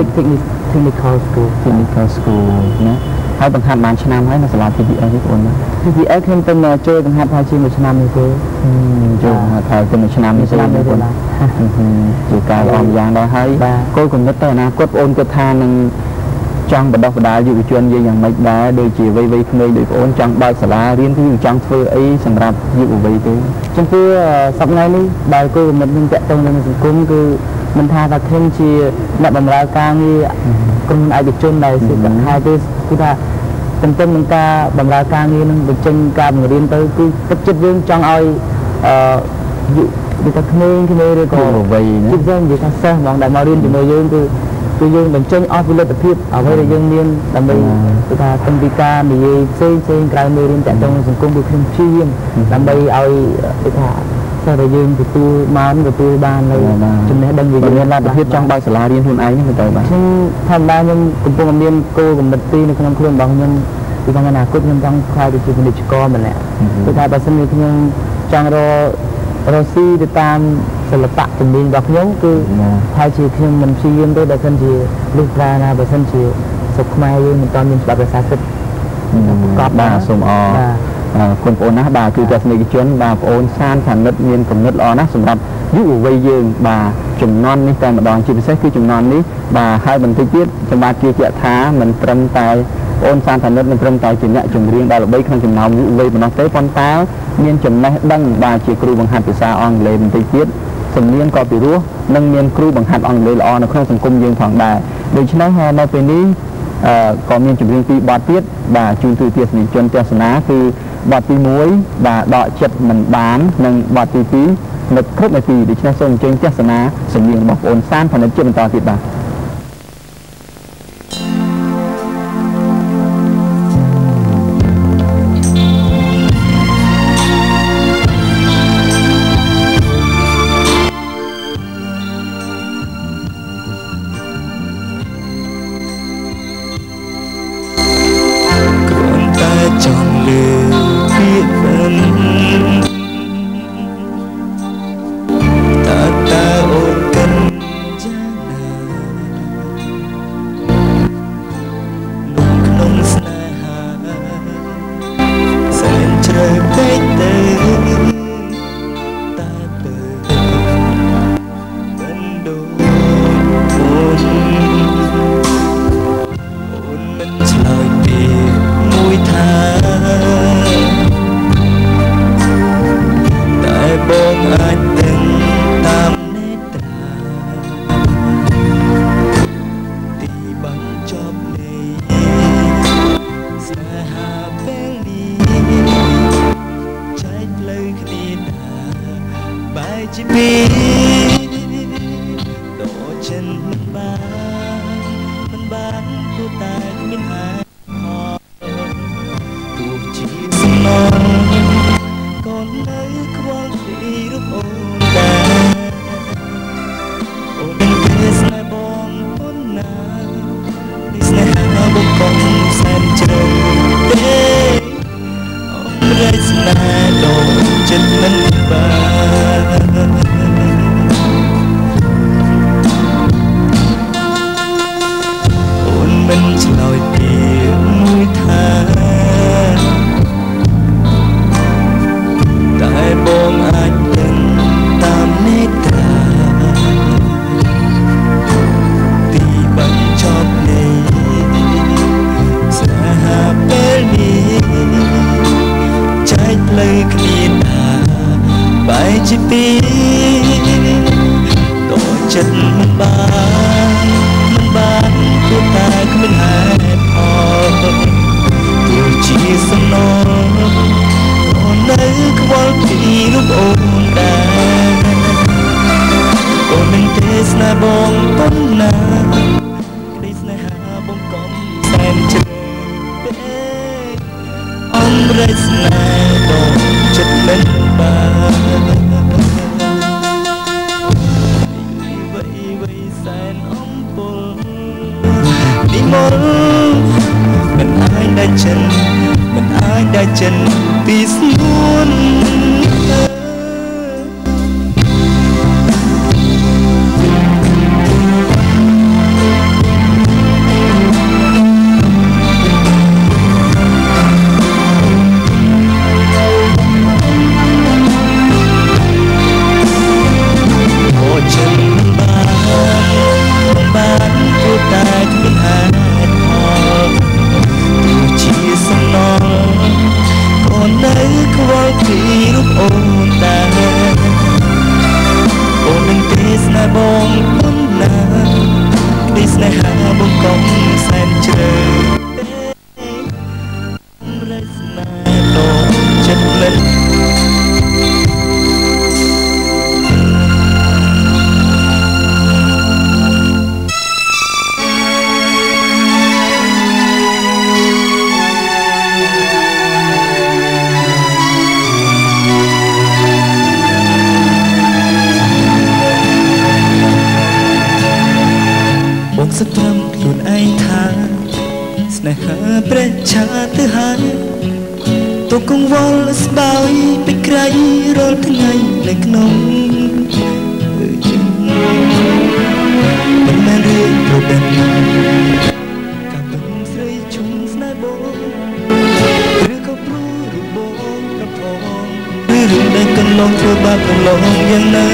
Technical School Technical School ណាហើយបង្ហាត់បានឆ្នាំហើយនៅសាលា P T S នេះបងអូន P T S ខ្ញុំទៅចូលបង្ហាត់ហើយជាមួយឆ្នាំនេះទេចូលបង្ហាត់ហើយជាមួយឆ្នាំនេះឆ្នាំនេះបងជាការល្អយ៉ាងដែរហើយគោលគំនិតទៅអនាគតបងអូនគិតថានឹងចង់បណ្ដុះបណ្ដាលយុវជនយើងយ៉ាងម៉េចដែរដូចជាវ័យវ័យក្មេងដូចបងអូនចង់បើកសាលារៀនគឺចង់ធ្វើអីសម្រាប់យុវវ័យទេចំពោះសប្តាហ៍នេះដែលគោលគំនិតនឹងតាក់ទងនឹងសង្គមគឺមិនថាថាខ្ញុំជាអ្នកបម្រើការងារក្រុមហ៊ុនឯកជនដែលសិក្សាហើយទេគឺថាទន្ទឹមនឹងការបម្រើការងារនឹងបញ្ចេញការបង្រៀនទៅគឺទឹកចិត្តយើងចង់ឲ្យអឺវាថាក្មេងក្មេងឬក៏វ័យណាគឺយើងនិយាយថាសិស្សហ្មងដែលមករៀនជាមួយយើងគឺគឺយើងបញ្ចេញអស់ពលិទ្ធភាពអ្វីដែលយើងមានដើម្បីគឺថាតាំងពីការនិយាយផ្សេងផ្សេងក្រៅមេរៀនតាក់ទងនឹងសង្គមគឺខ្ញុំព្យាយាមដើម្បីឲ្យគឺថាសិស្សដែលយើងទទួលបានទទួលបាននៅចំណេះដឹងវាមានលទ្ធភាពចង់បើកសាលារៀនខ្លួនឯងហ្នឹងទៅបាទខ្ញុំធម្មតាខ្ញុំកំពុងមានគោលគំនិតទីនៅក្នុងខ្លួនរបស់ខ្ញុំពីក្នុងអនាគតខ្ញុំចង់ខ្លាយទៅជាពាណិជ្ជករម្នាក់គឺថាបើសិនជាខ្ញុំចង់រករកស៊ីទៅតាមសិល្បៈជំនាញរបស់ខ្ញុំគឺហើយជាខ្ញុំមិនព្យាយាមទេបើសិនជាលុះត្រាណាបើសិនជាស្រុកខ្មែរយើងមិនទាន់មានច្បាប់រក្សាសិទ្ធិប្រកបបាទសូមអរគុណបងប្អូនណាបាទគឺទស្សនិកជនបាទបងប្អូនសានខានិតមានគំនិតល្អណាស់សម្រាប់យុវវ័យយើងបាទចំនួននេះតែម្ដងជាពិសេសគឺចំនួននេះបាទហើយបន្តិចទៀតខ្ញុំបាទជឿជាក់ថាមិនត្រឹមតែបងប្អូនសានខានិតមិនត្រឹមតែជាអ្នកចម្រៀងដែលល្បីក្នុងចំណោមយុវវ័យប៉ុណ្ណោះទេប៉ុន្តែមានចំណេះដឹងបាទជាគ្រូបង្ហាត់ភាសាអង់គ្លេសបន្តិចទៀតសំនៀងក៏ពិរោះនិងមានគ្រូបង្ហាត់អង់គ្លេសល្អនៅក្នុងសង្គមយើងផងដែរដូច្នេះនៅពេលនេះអឺក៏មានចម្រៀងពីរបទទៀតបាទជូនទូទស្សនិកជនទស្សនាគឺបទទីមួយបាទដកចិត្តមិនបាននិងបទទីពីរនឹកគ្រប់នាទីដូច្នេះសូមអញ្ជើញទស្សនាសំនៀងរបស់បងប្អូនសានផនិតជាបន្តទៀតបាទចិត្តមិនបានអូនមិនឆ្លើយពីមួយថាតែបងអាចដឹងតាមនេត្រាទីបញ្ចប់នេះស្នេហាពេលនេះចែកផ្លូវគ្នាណាបែកជាពីរដូចចិត្តមិនបានមិនបានព្រោះតែគ្មានហេតុផលទោះជាសំណងអូននៅខ្វល់ពីរូបអូនដែរអូននឹងទេសនាបងប៉ុណ្ណាក្តីស្នេហាបងកំសែនចិត្តអមរេស្នេហ៍បងចិត្តមិនបានវៃវៃសែនអំពុលនិមលមិនអាចដែលចិនមិនអាចដែលចិនពីស្នួនស្ត្រឹមខ្លួនឯងថាស្នេហាព្រះឆាទៅហើយទុកកង្វល់ស្បើយពីក្រៃរាល់ថ្ងៃនៅក្នុងមិនមែនរឿងប្រដិនកាប់ទឹកស្រីជុំស្នេហ៍បងឬក៏ព្រួយរូបបងប្រផងឬរឿងដែលកន្លងធ្វើបាបកន្លងយ៉ាងណា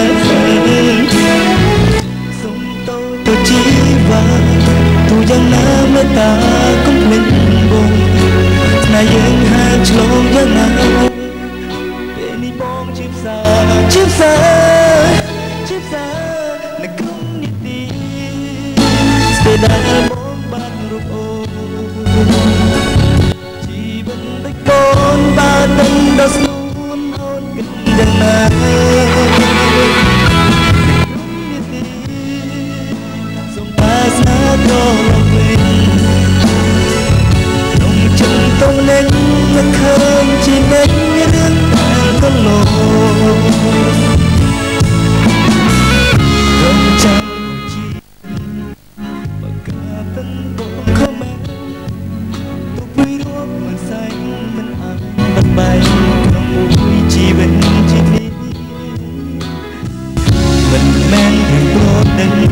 សុំតូចទៅជីវ៉ាទូយ៉ាងណាមេត្តាកុំភ្លេចបងស្នេហ៍យើងហាឆ្លងយ៉ាងណាពេលនេះបងជាផ្សាជាផ្សាជាផ្សានៅក្នុងនីតិស្ទេដែលបងបានរូបអូនជីវិតដូចបងបានដឹងដល់ស្នួនអូនគិតយ៉ាងណាស្នេហ៍ដ៏លំពេញក្នុងចិត្តទៅលេងមិនឃើញជានិច្ចរឿងដែលកន្លងរំចាំជីបកាពិនបងខំទុកពីរួមមិនសែងមិនអាចបត់បែកក្នុងមួយជីវិតជានេះមិនមែនរឿងប្រដេញ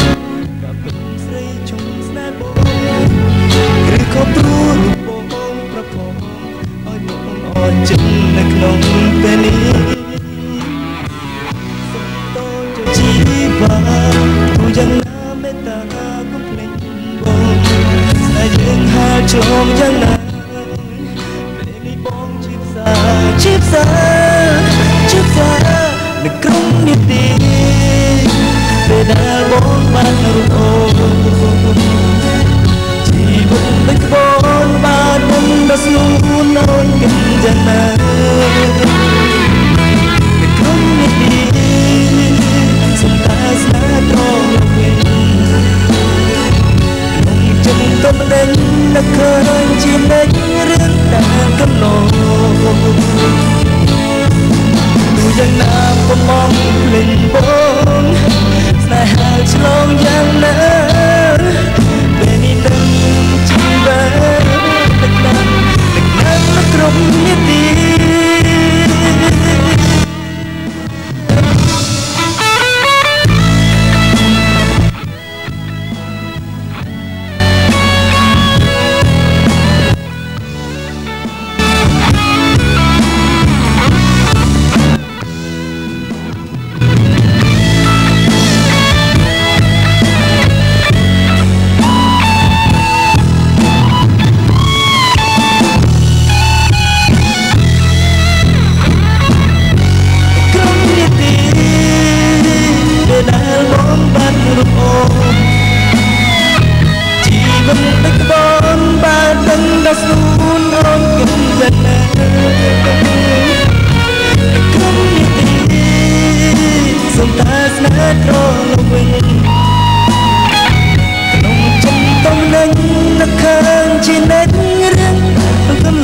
ក៏ព្រួយរូបបងប្រផងឲ្យបងអន់ចិត្តនៅក្នុងពេលនេះសុំតូចជីវ៉ាទូយ៉ាងណាមេត្តាកុំភ្លេចបងស្នេហ៍យើងហាឆ្លងយ៉ាងណាពេលនេះបងជាផ្សាជាផ្សាជាផ្សានៅក្នុងនីតិពេលដែលបងបានរូបអូនជីវិតដូចបងបាននឹងដល់ស្នួនអូនគិតយ៉ាងណានៅក្នុងនេះសុំតែស្នេហ៍ត្រង់វិញក្នុងចិត្តទៅដេញនឹកឃើញជានិច្ចរឿងដែលកន្លងទូយ៉ាងណាក៏មកភ្លេចបងស្នេហាឆ្លងយ៉ាងណាពេលនេះនឹងជីវិតទឹកណាស់ទឹកណាស់គ្រប់នាទី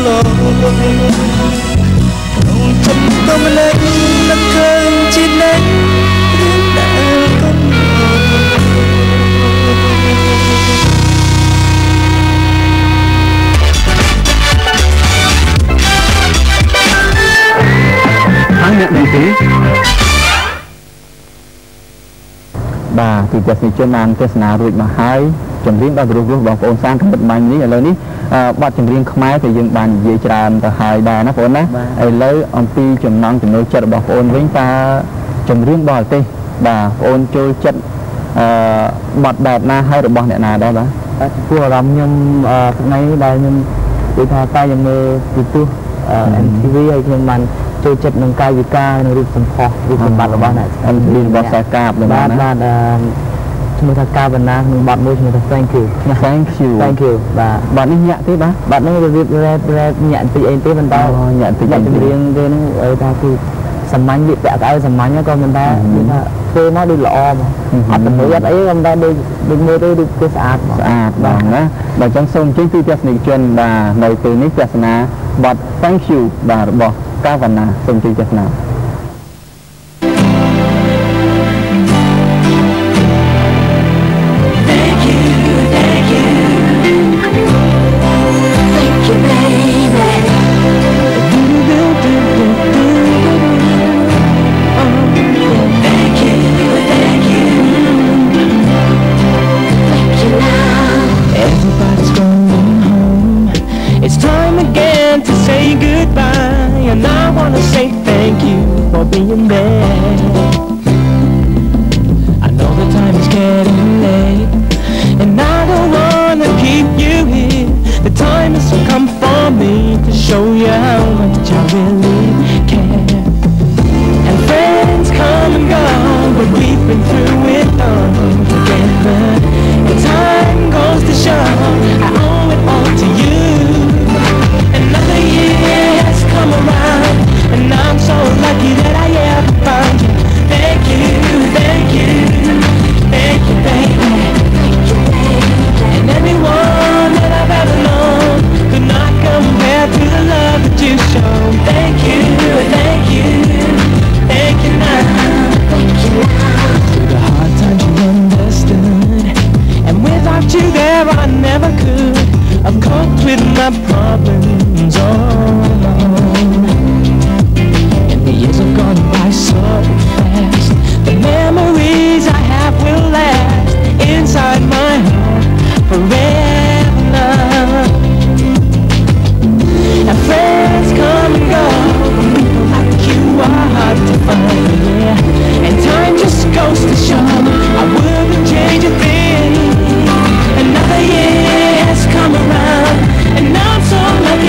ឡងក្នុងចិត្តក៏មិននឹកនឹកឃើញជានិច្ចរឿងដែលកុំហើយអ្នកដឹងទេបាទទីទស្សនិកជនបានទស្សនារួចមកហើយចម្រៀងដល់ព្រោះព្រោះបងប្អូនសានកំបិតបាញ់នេះឥឡូវនេះបទចម្រៀងខ្មែរដែលយើងបាននិយាយច្រើនទៅហើយដែរណាបងប្អូនណាឥឡូវអំពីចំណងចំណូលចិត្តរបស់បងប្អូនវិញតើចម្រៀងបរទេសបាទបងប្អូនចូលចិត្តអឺបទបែបណាហើយរបស់អ្នកណាដែរបាទចំពោះអារម្មណ៍ខ្ញុំថ្ងៃនេះដែលខ្ញុំនិយាយថាតែខ្ញុំមើលពីទស្សន៍ em tê vê ហើយខ្ញុំបានចូលចិត្តនឹងកាយវិការនិងរូបសម្ផស្សរូបសម្បត្តិរបស់អ្នក em tê vê របស់សាកាបបាទបាទឈ្មោះថាការបណ្ណាក្នុងបទមួយឈ្មោះថា thank you thank you thank you បាទបទនេះញាក់ទេបាទបទនេះរបៀប rap rap ញាក់បន្តិចអីទេប៉ុន្តែញាក់បន្តិចចម្រៀងទេហ្នឹងឲ្យថាគឺសាមញ្ញវាពាក់កៅសាមញ្ញក៏មិនដែរនិយាយថាធ្វើមកដូចល្អមកអត់តម្រូវអត់អីក៏មិនដែរដូចដូចមើលទៅដូចគឺស្អាតស្អាតបាទណាបើចឹងសូមអញ្ជើញទូទស្សនិកជនបាទនៅពេលនេះទស្សនាបទ thank you បាទរបស់កាវណ្ណាសូមអញ្ជើញទស្សនាbeing there. I know the time is getting late, and I don't wanna keep you here. The time has come for me to show you how much I really care. And friends come and go, but we've been through it all together. And time goes to show I owe it all to you. Another year has come around, and I'm so lucky that I ever found you. Thank you, thank you, thank you, baby. And everyone that I've ever known could not compare to the love that you show. Thank you, thank you, thank you now. Through the hard times you understood, and without you there I never could. I've coped with my problems all alone. The years have gone by so fast. The memories I have will last inside my heart forever now. And friends come and go, but people like you are hard to find, yeah. And time just goes to show I wouldn't change a thing. Another year has come around, and I'm so lucky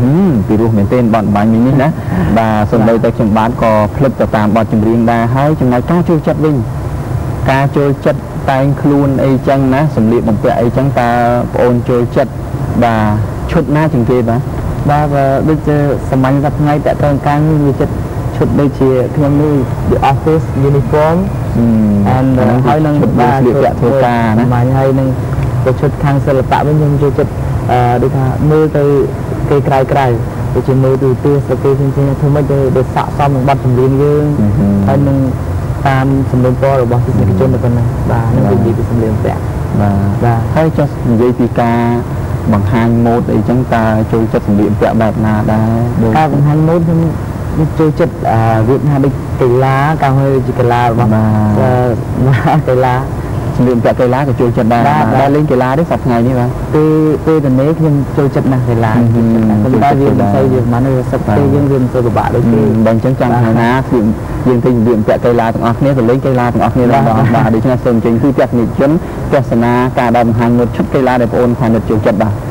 ពីរោះមែនទេបទបាញ់នេះណាបាទសូម្បីតែខ្ញុំបានក៏ផ្លឹកទៅតាមបទចម្រៀងដែរហើយចំណែកការចូលចិត្តវិញការចូលចិត្តតែងខ្លួនអីចឹងណាសម្លៀកបំពាក់អីចឹងតើបងអូនចូលចិត្តបាទឈុតណាជាងគេបាទបាទដូចជាសាមញ្ញសប្ថ្ងៃតាក់ទងការងារវាចិត្តឈុតដូចជាខ្ញុំនេះ the office uniform and ហើយនឹងបាទស្លៀកពាក់ធ្វើការណាសាមញ្ញហើយនឹងទៅឈុតខាងសិល្បៈវិញខ្ញុំចូលចិត្តអឺដូចថាមើលទៅគេក្រៅក្រៅដូចជាមើលទូទាសគេផ្សេងៗធ្វើម៉េចទៅស័ក្តិសមនឹងបទចម្រៀងយើងហើយនឹងតាមសម្លេងពណ៌របស់ទស្សនិកជនទៅប៉ុណ្ណាបាទនឹងនិយាយពីសម្លេងពាក់បាទបាទហើយចុះនិយាយពីការបង្ហាញម៉ូដអីចឹងតើចូលចិត្តសម្លៀកបំពាក់បែបណាដែរការបង្ហាញម៉ូដខ្ញុំចូលចិត្តរៀបថាដូចកីឡាការហៅជាកីឡារបស់បាទកីឡាសម្លៀកបំពាក់កីឡាក៏ចូលចិត្តដែរដែរលេងកីឡាទេសប្តាហ៍នេះបាទពេលពេលទៅនេះខ្ញុំចូលចិត្តណាស់កីឡាខ្ញុំតែរៀនមិនសូវយើងមិនសិក្សាទេយើងរៀនទៅពិបាកដូចគេបើអញ្ចឹងចង់ហៅណាគឺយើងទិញសម្លៀកបំពាក់កីឡាទាំងអស់គ្នាទៅលេងកីឡាទាំងអស់គ្នាដែរបាទដូច្នេះសូមអញ្ជើញគឺទស្សនិកជនទស្សនាការដើរបង្ហាញម៉ូដឈុតកីឡាដែលបងអូនខាងនេះចូលចិត្តបាទ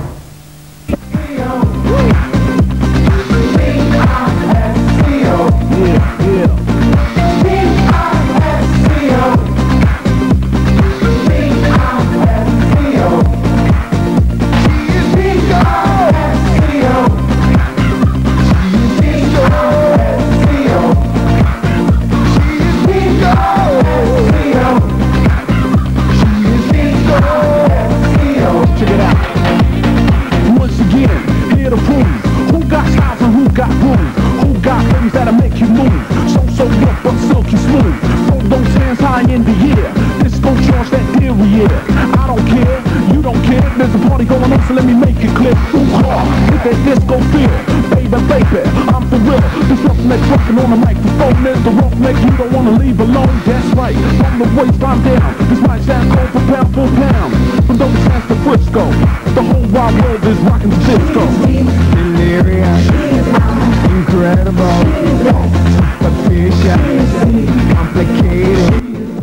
So let me make it clear. Ooh, with that disco feel, baby, baby, I'm for real. This roughneck trucking on the microphone is the roughneck you don't wanna leave alone. That's right, from the waistline down. This might sound cold for pound for pound. From those hands to Frisco, the whole wide world is rocking disco. Delirious, incredible, superficial, complicated.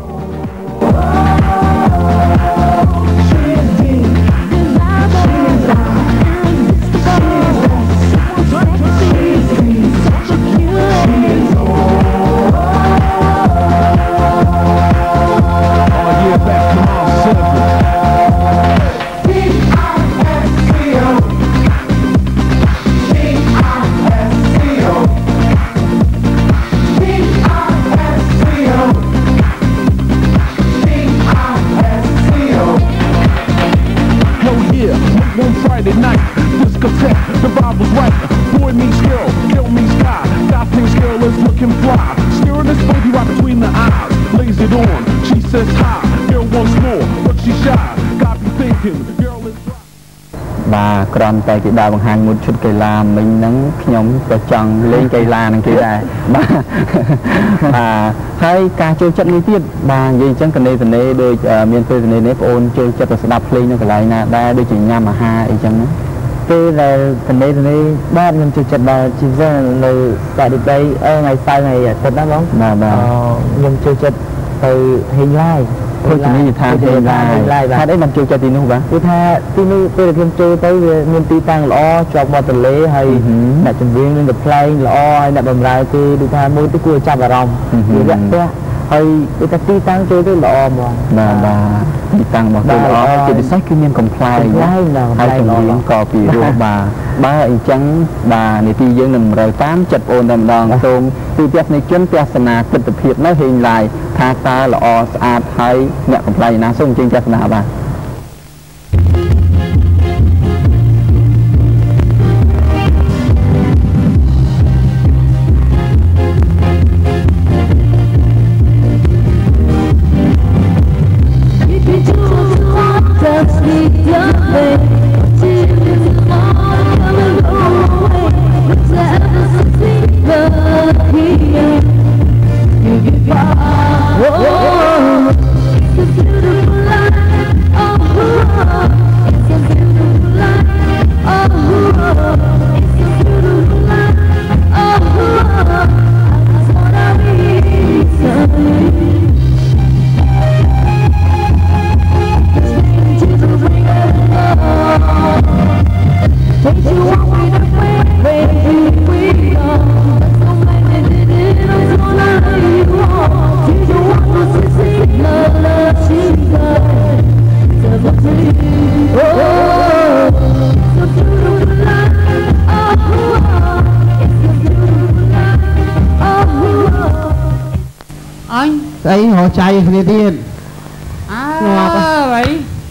Friday night, discotheque, the vibe was right. Boy meets girl, girl meets guy. Guy thinks girl is looking fly. Staring this baby right between the eyes. Lays it on, she says hi. Girl wants more, but she shy. Got me thinking, girl is right. បាទក្រំតែគេដើរបង្ហាញមួយឈុតកីឡាមិញហ្នឹងខ្ញុំក៏ចង់លេងកីឡានឹងគេដែរបាទបាទហើយការចូលចិត្តនេះទៀតបាទនិយាយអញ្ចឹងកណេតនេដូចមានពេលកណេនេះបងអូនចូលចិត្តទៅស្ដាប់ភ្លេងនៅកន្លែងណាដែរដូចជាញ៉ាំអាហារអីចឹងណាពេលដែលកណេតនេបាទខ្ញុំចូលចិត្តដល់ជីវិតនៅសាឌីបៃអឺថ្ងៃសៅរ៍ថ្ងៃអាទិត្យណាបងបាទបាទខ្ញុំចូលចិត្តទៅហេងឡាយភោជនីយដ្ឋានហេងឡាយហេតុអីបានចូលចិត្តទីនោះបាទគឺថាទីនោះពេលខ្ញុំចូលទៅវាមានទីតាំងល្អជាប់មាត់ទន្លេហើយអ្នកចម្រៀងនឹងកំប្លែងល្អហើយអ្នកបម្រើគេដូចថាមួយទៅគួរចាប់អារម្មណ៍វារាក់ទាក់ហើយដូចថាទីតាំងចូលទៅល្អហ្មងបាទបាទទីតាំងរបស់គេល្អជាពិសេសគឺមានកំប្លែងហើយចម្រៀងក៏ពីរោះបាទបើអញ្ចឹងបាទនីតិយើងនឹងរើតាមចិត្តបងតែម្ដងសូមទូទស្សនិកជនទស្សនាទិដ្ឋភាពនៅហេងឡាយថាតើល្អស្អាតហើយអ្នកកំប្លែងណាសូមអញ្ជើញទស្សនាបាទ Take you walking away. ngồi chạy kia tiên à vậy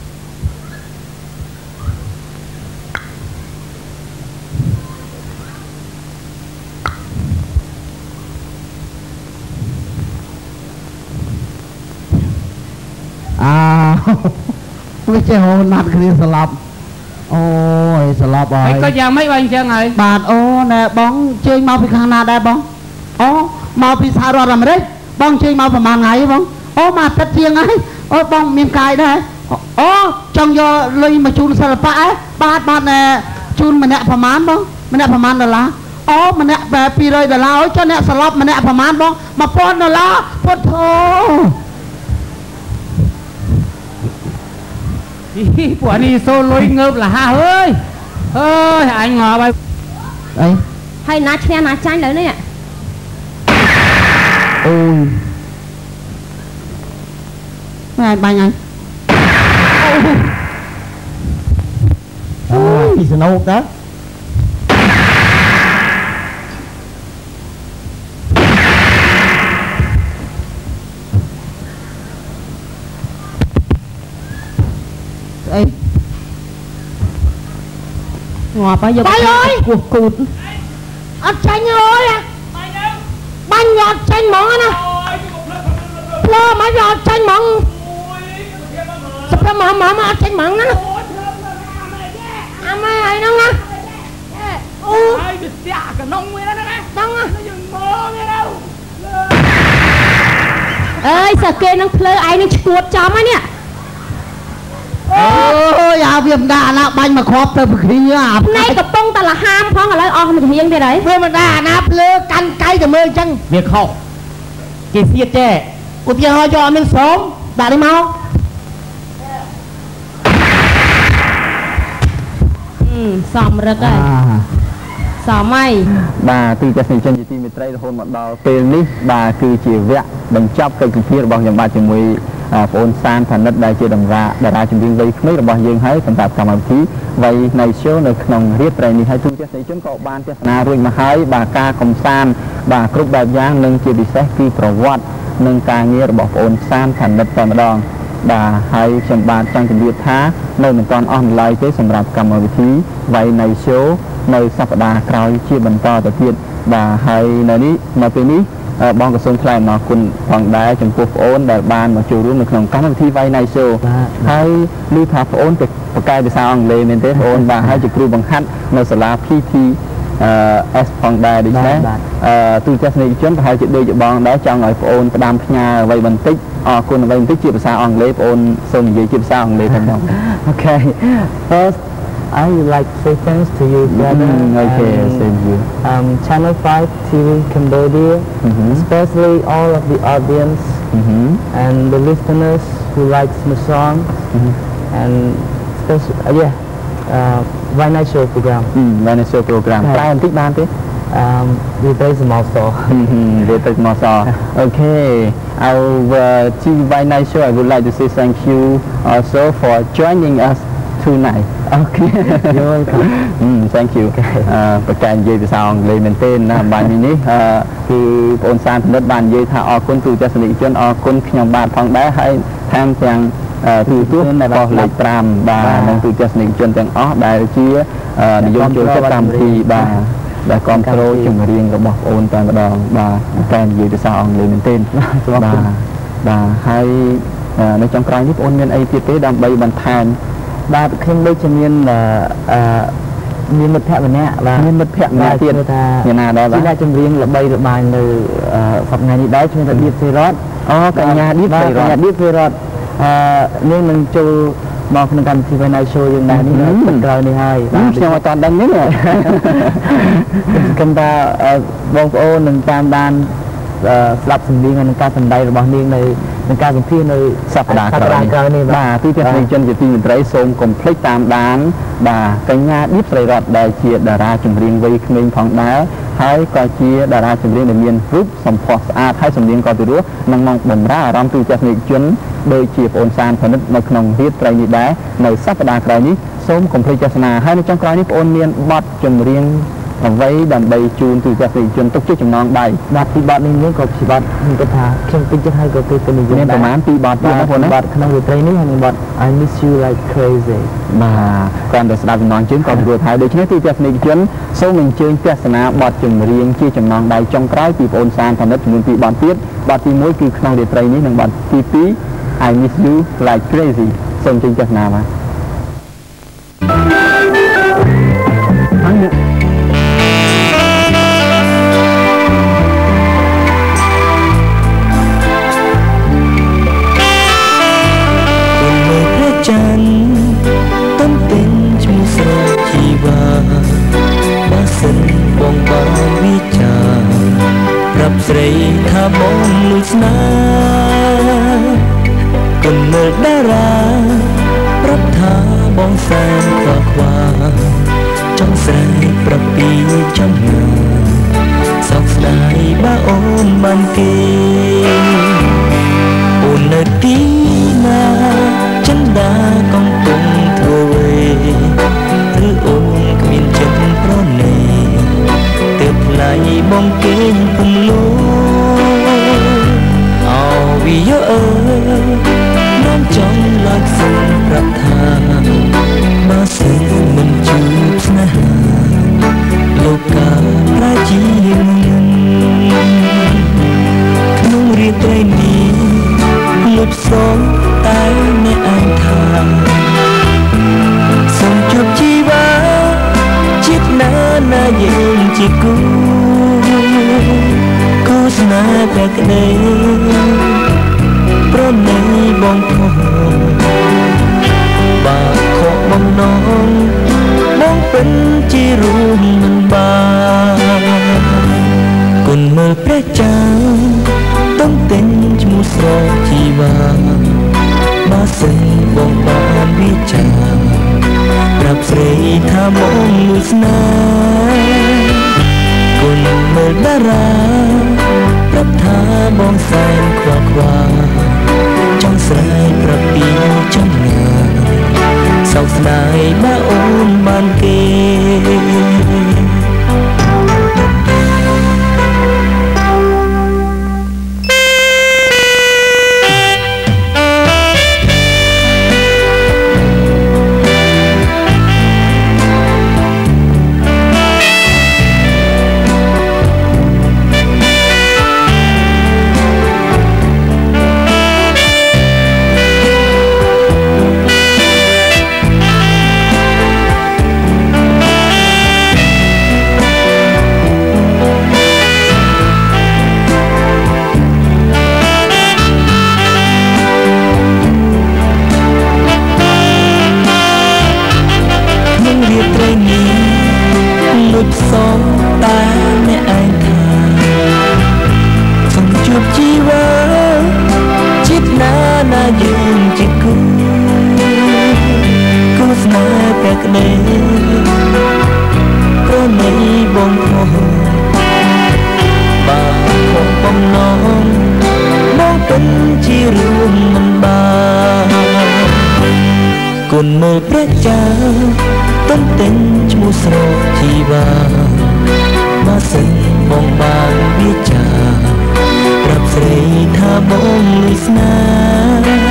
àไม่ใช่โหนัดคือสลับโอ้ยสลับไปก็ยังไม่วันเชียงไงบาทโอ้แน่บ้องเชียงมาไปข้างหน้าได้บ้องอ๋อมาไปสหรัฐอเมริกบ้องเชียงมาประมาณไงบ้องโอ้มาเป็ดเชียงไงโอ้บ้องเมียนกายได้โอ้จังโยเลยมาจูนสลับไปบาทบาทแน่จูนมันแน่ประมาณบ้องมันแน่ประมาณดอลลาร์อ๋อมันแน่แบบปีเลยดอลลาร์โอ้เจ้าแน่สลับมันแน่ประมาณบ้องมาปอนดอลลาร์ปอนโถปวดนี่โซลุยเงือบlà ha ơi ơi anh ngọ bay ấy hay ná che ná chanh đấy nè ôi này bay anh ôi thì snow đó ngọt bao giờ bay ơi cuộc cụt ăn chanh ơi bánh ngọt chanh mỏng nè lơ mà ngọt chanh mỏng sắp ra mà mà mà chanh mỏng nè à mày ấy nó nè u nông ơi sao kê nó plơ ai nó chuột chó mà nè ôi à viêm đà nè bánh mà khóp tới khi à này có bông ta là ham phong ở lại o mình hiên đây đấy viêm đà nè plơ canh cây cho mơ chân việc khổ kì xiết chè cụt giờ hơi cho mình sớm đã đi mau ừ sòm rồi đây sòm mày បាទទីទស្សនិកជនជាទីមេត្រីរហូតមកដល់ពេលនេះបាទគឺជាវគ្គបញ្ចប់កិច្ចពិភាក្សារបស់ខ្ញុំបាទជាមួយបងប្អូនសានផានិតដែលជាតារាតារាចម្រៀងវ័យក្មេងរបស់យើងហើយសម្រាប់កម្មវិធីវ័យនៃ show នៅក្នុងរាត្រីនេះហើយទូទស្សនិកជនក៏បានទស្សនារួចមកហើយបាទការកំសាន្តបាទគ្រប់បែបយ៉ាងនិងជាពិសេសគឺប្រវត្តិនិងការងាររបស់បងប្អូនសានផានិតតែម្ដងបាទហើយខ្ញុំបាទចង់ជម្រាបថានៅមិនទាន់អស់ឡើយទេសម្រាប់កម្មវិធីវ័យនៃ show នៅសប្តាហ៍ក្រោយជាបន្តទៅទៀតបាទហើយនៅនេះនៅពេលនេះបងក៏សូមថ្លែងអំណរគុណផងដែរចំពោះបងអូនដែលបានមកចូលរួមនៅក្នុងកម្មវិធីវ័យនៃ show ហើយឮថាបងអូនទៅបកកែភាសាអង់គ្លេសមែនទេបងអូនបាទហើយជាគ្រូបង្ហាត់នៅសាលា pê tê អឺ S ផងដែរដូច្នេះអឺទូទស្សនិកជនប្រហែលជាដូចបងដែរចង់ឲ្យបងអូនផ្ដាំផ្ញើអ្វីបន្តិចអរគុណអ្វីបន្តិចជាភាសាអង់គ្លេសបងអូនសូមនិយាយជាភាសាអង់គ្លេសតែម្ដង Okay first I would like to say thanks to you, brother. Mm, okay, and, same here. Um, Channel five T V Cambodia, mm-hmm. especially all of the audience mm-hmm. and the listeners who likes my song, mm-hmm. and special, uh, yeah, uh, Why Night Show program. Mm, Why Night Show program. Try and take man, Um, we play some also. Mm-hmm. We play some also. Okay, our uh, T V Why Night Show. I would like to say thank you also for joining us tonight. Okay. You're welcome. Mm, thank you. ប្រកែកនិយាយភាសាអង់គ្លេសមែនទេណាបាទនេះគឺបងអូនសានផលិតបាននិយាយថាអរគុណទូទស្សនិកជនអរគុណខ្ញុំបាទផងដែរហើយថែមទាំងទូទស្សន៍របស់លេខ5បាទនិងទូទស្សនិកជនទាំងអស់ដែលជានិយមចូលចិត្តកម្មវិធីបាទដែលគ្រប់គ្រងចម្រៀងរបស់បងអូនតែម្ដងបាទតែនិយាយភាសាអង់គ្លេសមែនទេបាទបាទហើយនៅចុងក្រោយនេះបងអូនមានអីទៀតទេដើម្បីបន្ថែមបាទខ្ញុំដូចជាមានអឺមានមិត្តភក្តិម្នាក់បាទមានមិត្តភក្តិម្នាក់ទៀតថាមានណាដែរបាទជាចម្រៀងល្បីល្បាញនៅសប្តាហ៍នេះដែរឈ្មោះថាឌៀបសេរ៉តអូកញ្ញាឌៀបសេរ៉តកញ្ញាឌៀបសេរ៉តអឺនាងនឹងចូលមកក្នុងកម្មវិធី Why Night Show យើងដែរនេះមិនក្រោយនេះហើយបាទខ្ញុំអត់ដឹងទេគំថាបងប្អូននឹងតាមដានស្ដាប់សម្លេងនិងការសម្ដែងរបស់នាងនៅនឹងការសម្ភាសនៅសប្តាហ៍ក្រោយនេះបាទទូទស្សនិកជនជាទីមេត្រីសូមកុំភ្លេចតាមដានបាទកញ្ញាឌៀបស្រីរតដែលជាតារាចម្រៀងវ័យក្មេងផងដែរហើយក៏ជាតារាចម្រៀងដែលមានរូបសម្ផស្សស្អាតហើយសម្លេងក៏ពិរោះនិងមកបំរើអារម្មណ៍ទូទស្សនិកជនដោយជាបងអូនសានផនិតនៅក្នុងរាត្រីនេះដែរនៅសប្តាហ៍ក្រោយនេះសូមកុំភ្លេចទស្សនាហើយនៅចុងក្រោយនេះបងអូនមានបទចម្រៀងអ្វីដើម្បីជូនទូរទស្សនិកជនទុកជាចំណងដៃបាទពីបទនេះនេះក៏ជាបទខ្ញុំគិតថាខ្ញុំពេញចិត្តហើយក៏គេក៏និយមដែរមានប្រហែលពីបទទៀតណាបងណាបទក្នុងរាត្រីនេះហើយនឹងបទ I miss you like crazy បាទគាត់តែស្ដាប់ចំណងជើងក៏ព្រោះថាដូច្នេះទូរទស្សនិកជនសូមអញ្ជើញទស្សនាបទចម្រៀងជាចំណងដៃចុងក្រោយពីបងអូនសានផនិតចំនួនពីរបទទៀតបទទីមួយគឺក្នុងរាត្រីនេះនិងបទទីពីរ I miss you like crazy សូមអញ្ជើញទស្សនាបាទអញ្ញจันต้นเป็นชมสระชีวาบาสันบองบางวิจารับใส่ข้ามองลุสนาคนเมื่อดารารับทาบองแสนกว่าควาจ้องใส่ประปีจ้องงานสอกสลายบ้าโอนบันเกอุนตีนาฉันดากองตรงเธอเวหรือองค์ขมิ้นจันเพราะเนเติบไหลบองเก่งพุ่มลูเอาวิเยอะเออน้องจ้องลักษณะประทานมาเสียมันจูบสนาโลกาพระจีนขนมเรียกไตรนี้ลุบสองตายในอ่างทางส่งจุดชีวาจิตนาหน้าเย็นจิตกูโฆษณาแปลกเนยเพราะในบองคอบาขอบองน้องมองเป็นจีรูมันบากุนเมื่อพระเจ้าต้องเต้นจมูกสอจีวามาสิงบองบานวิจารับใส่ท่ามองลุสนากุนเมื่อดารารับท่าบองแสนขวาขวาจ้องสายประปีจ้องงานสาวสลายบ้าโอนบานเกกุนเมื่อพระเจ้าต้นเต็นชมูสโรจีวามาสิงบองบางวิจารับใส่ท่ามองลิสนา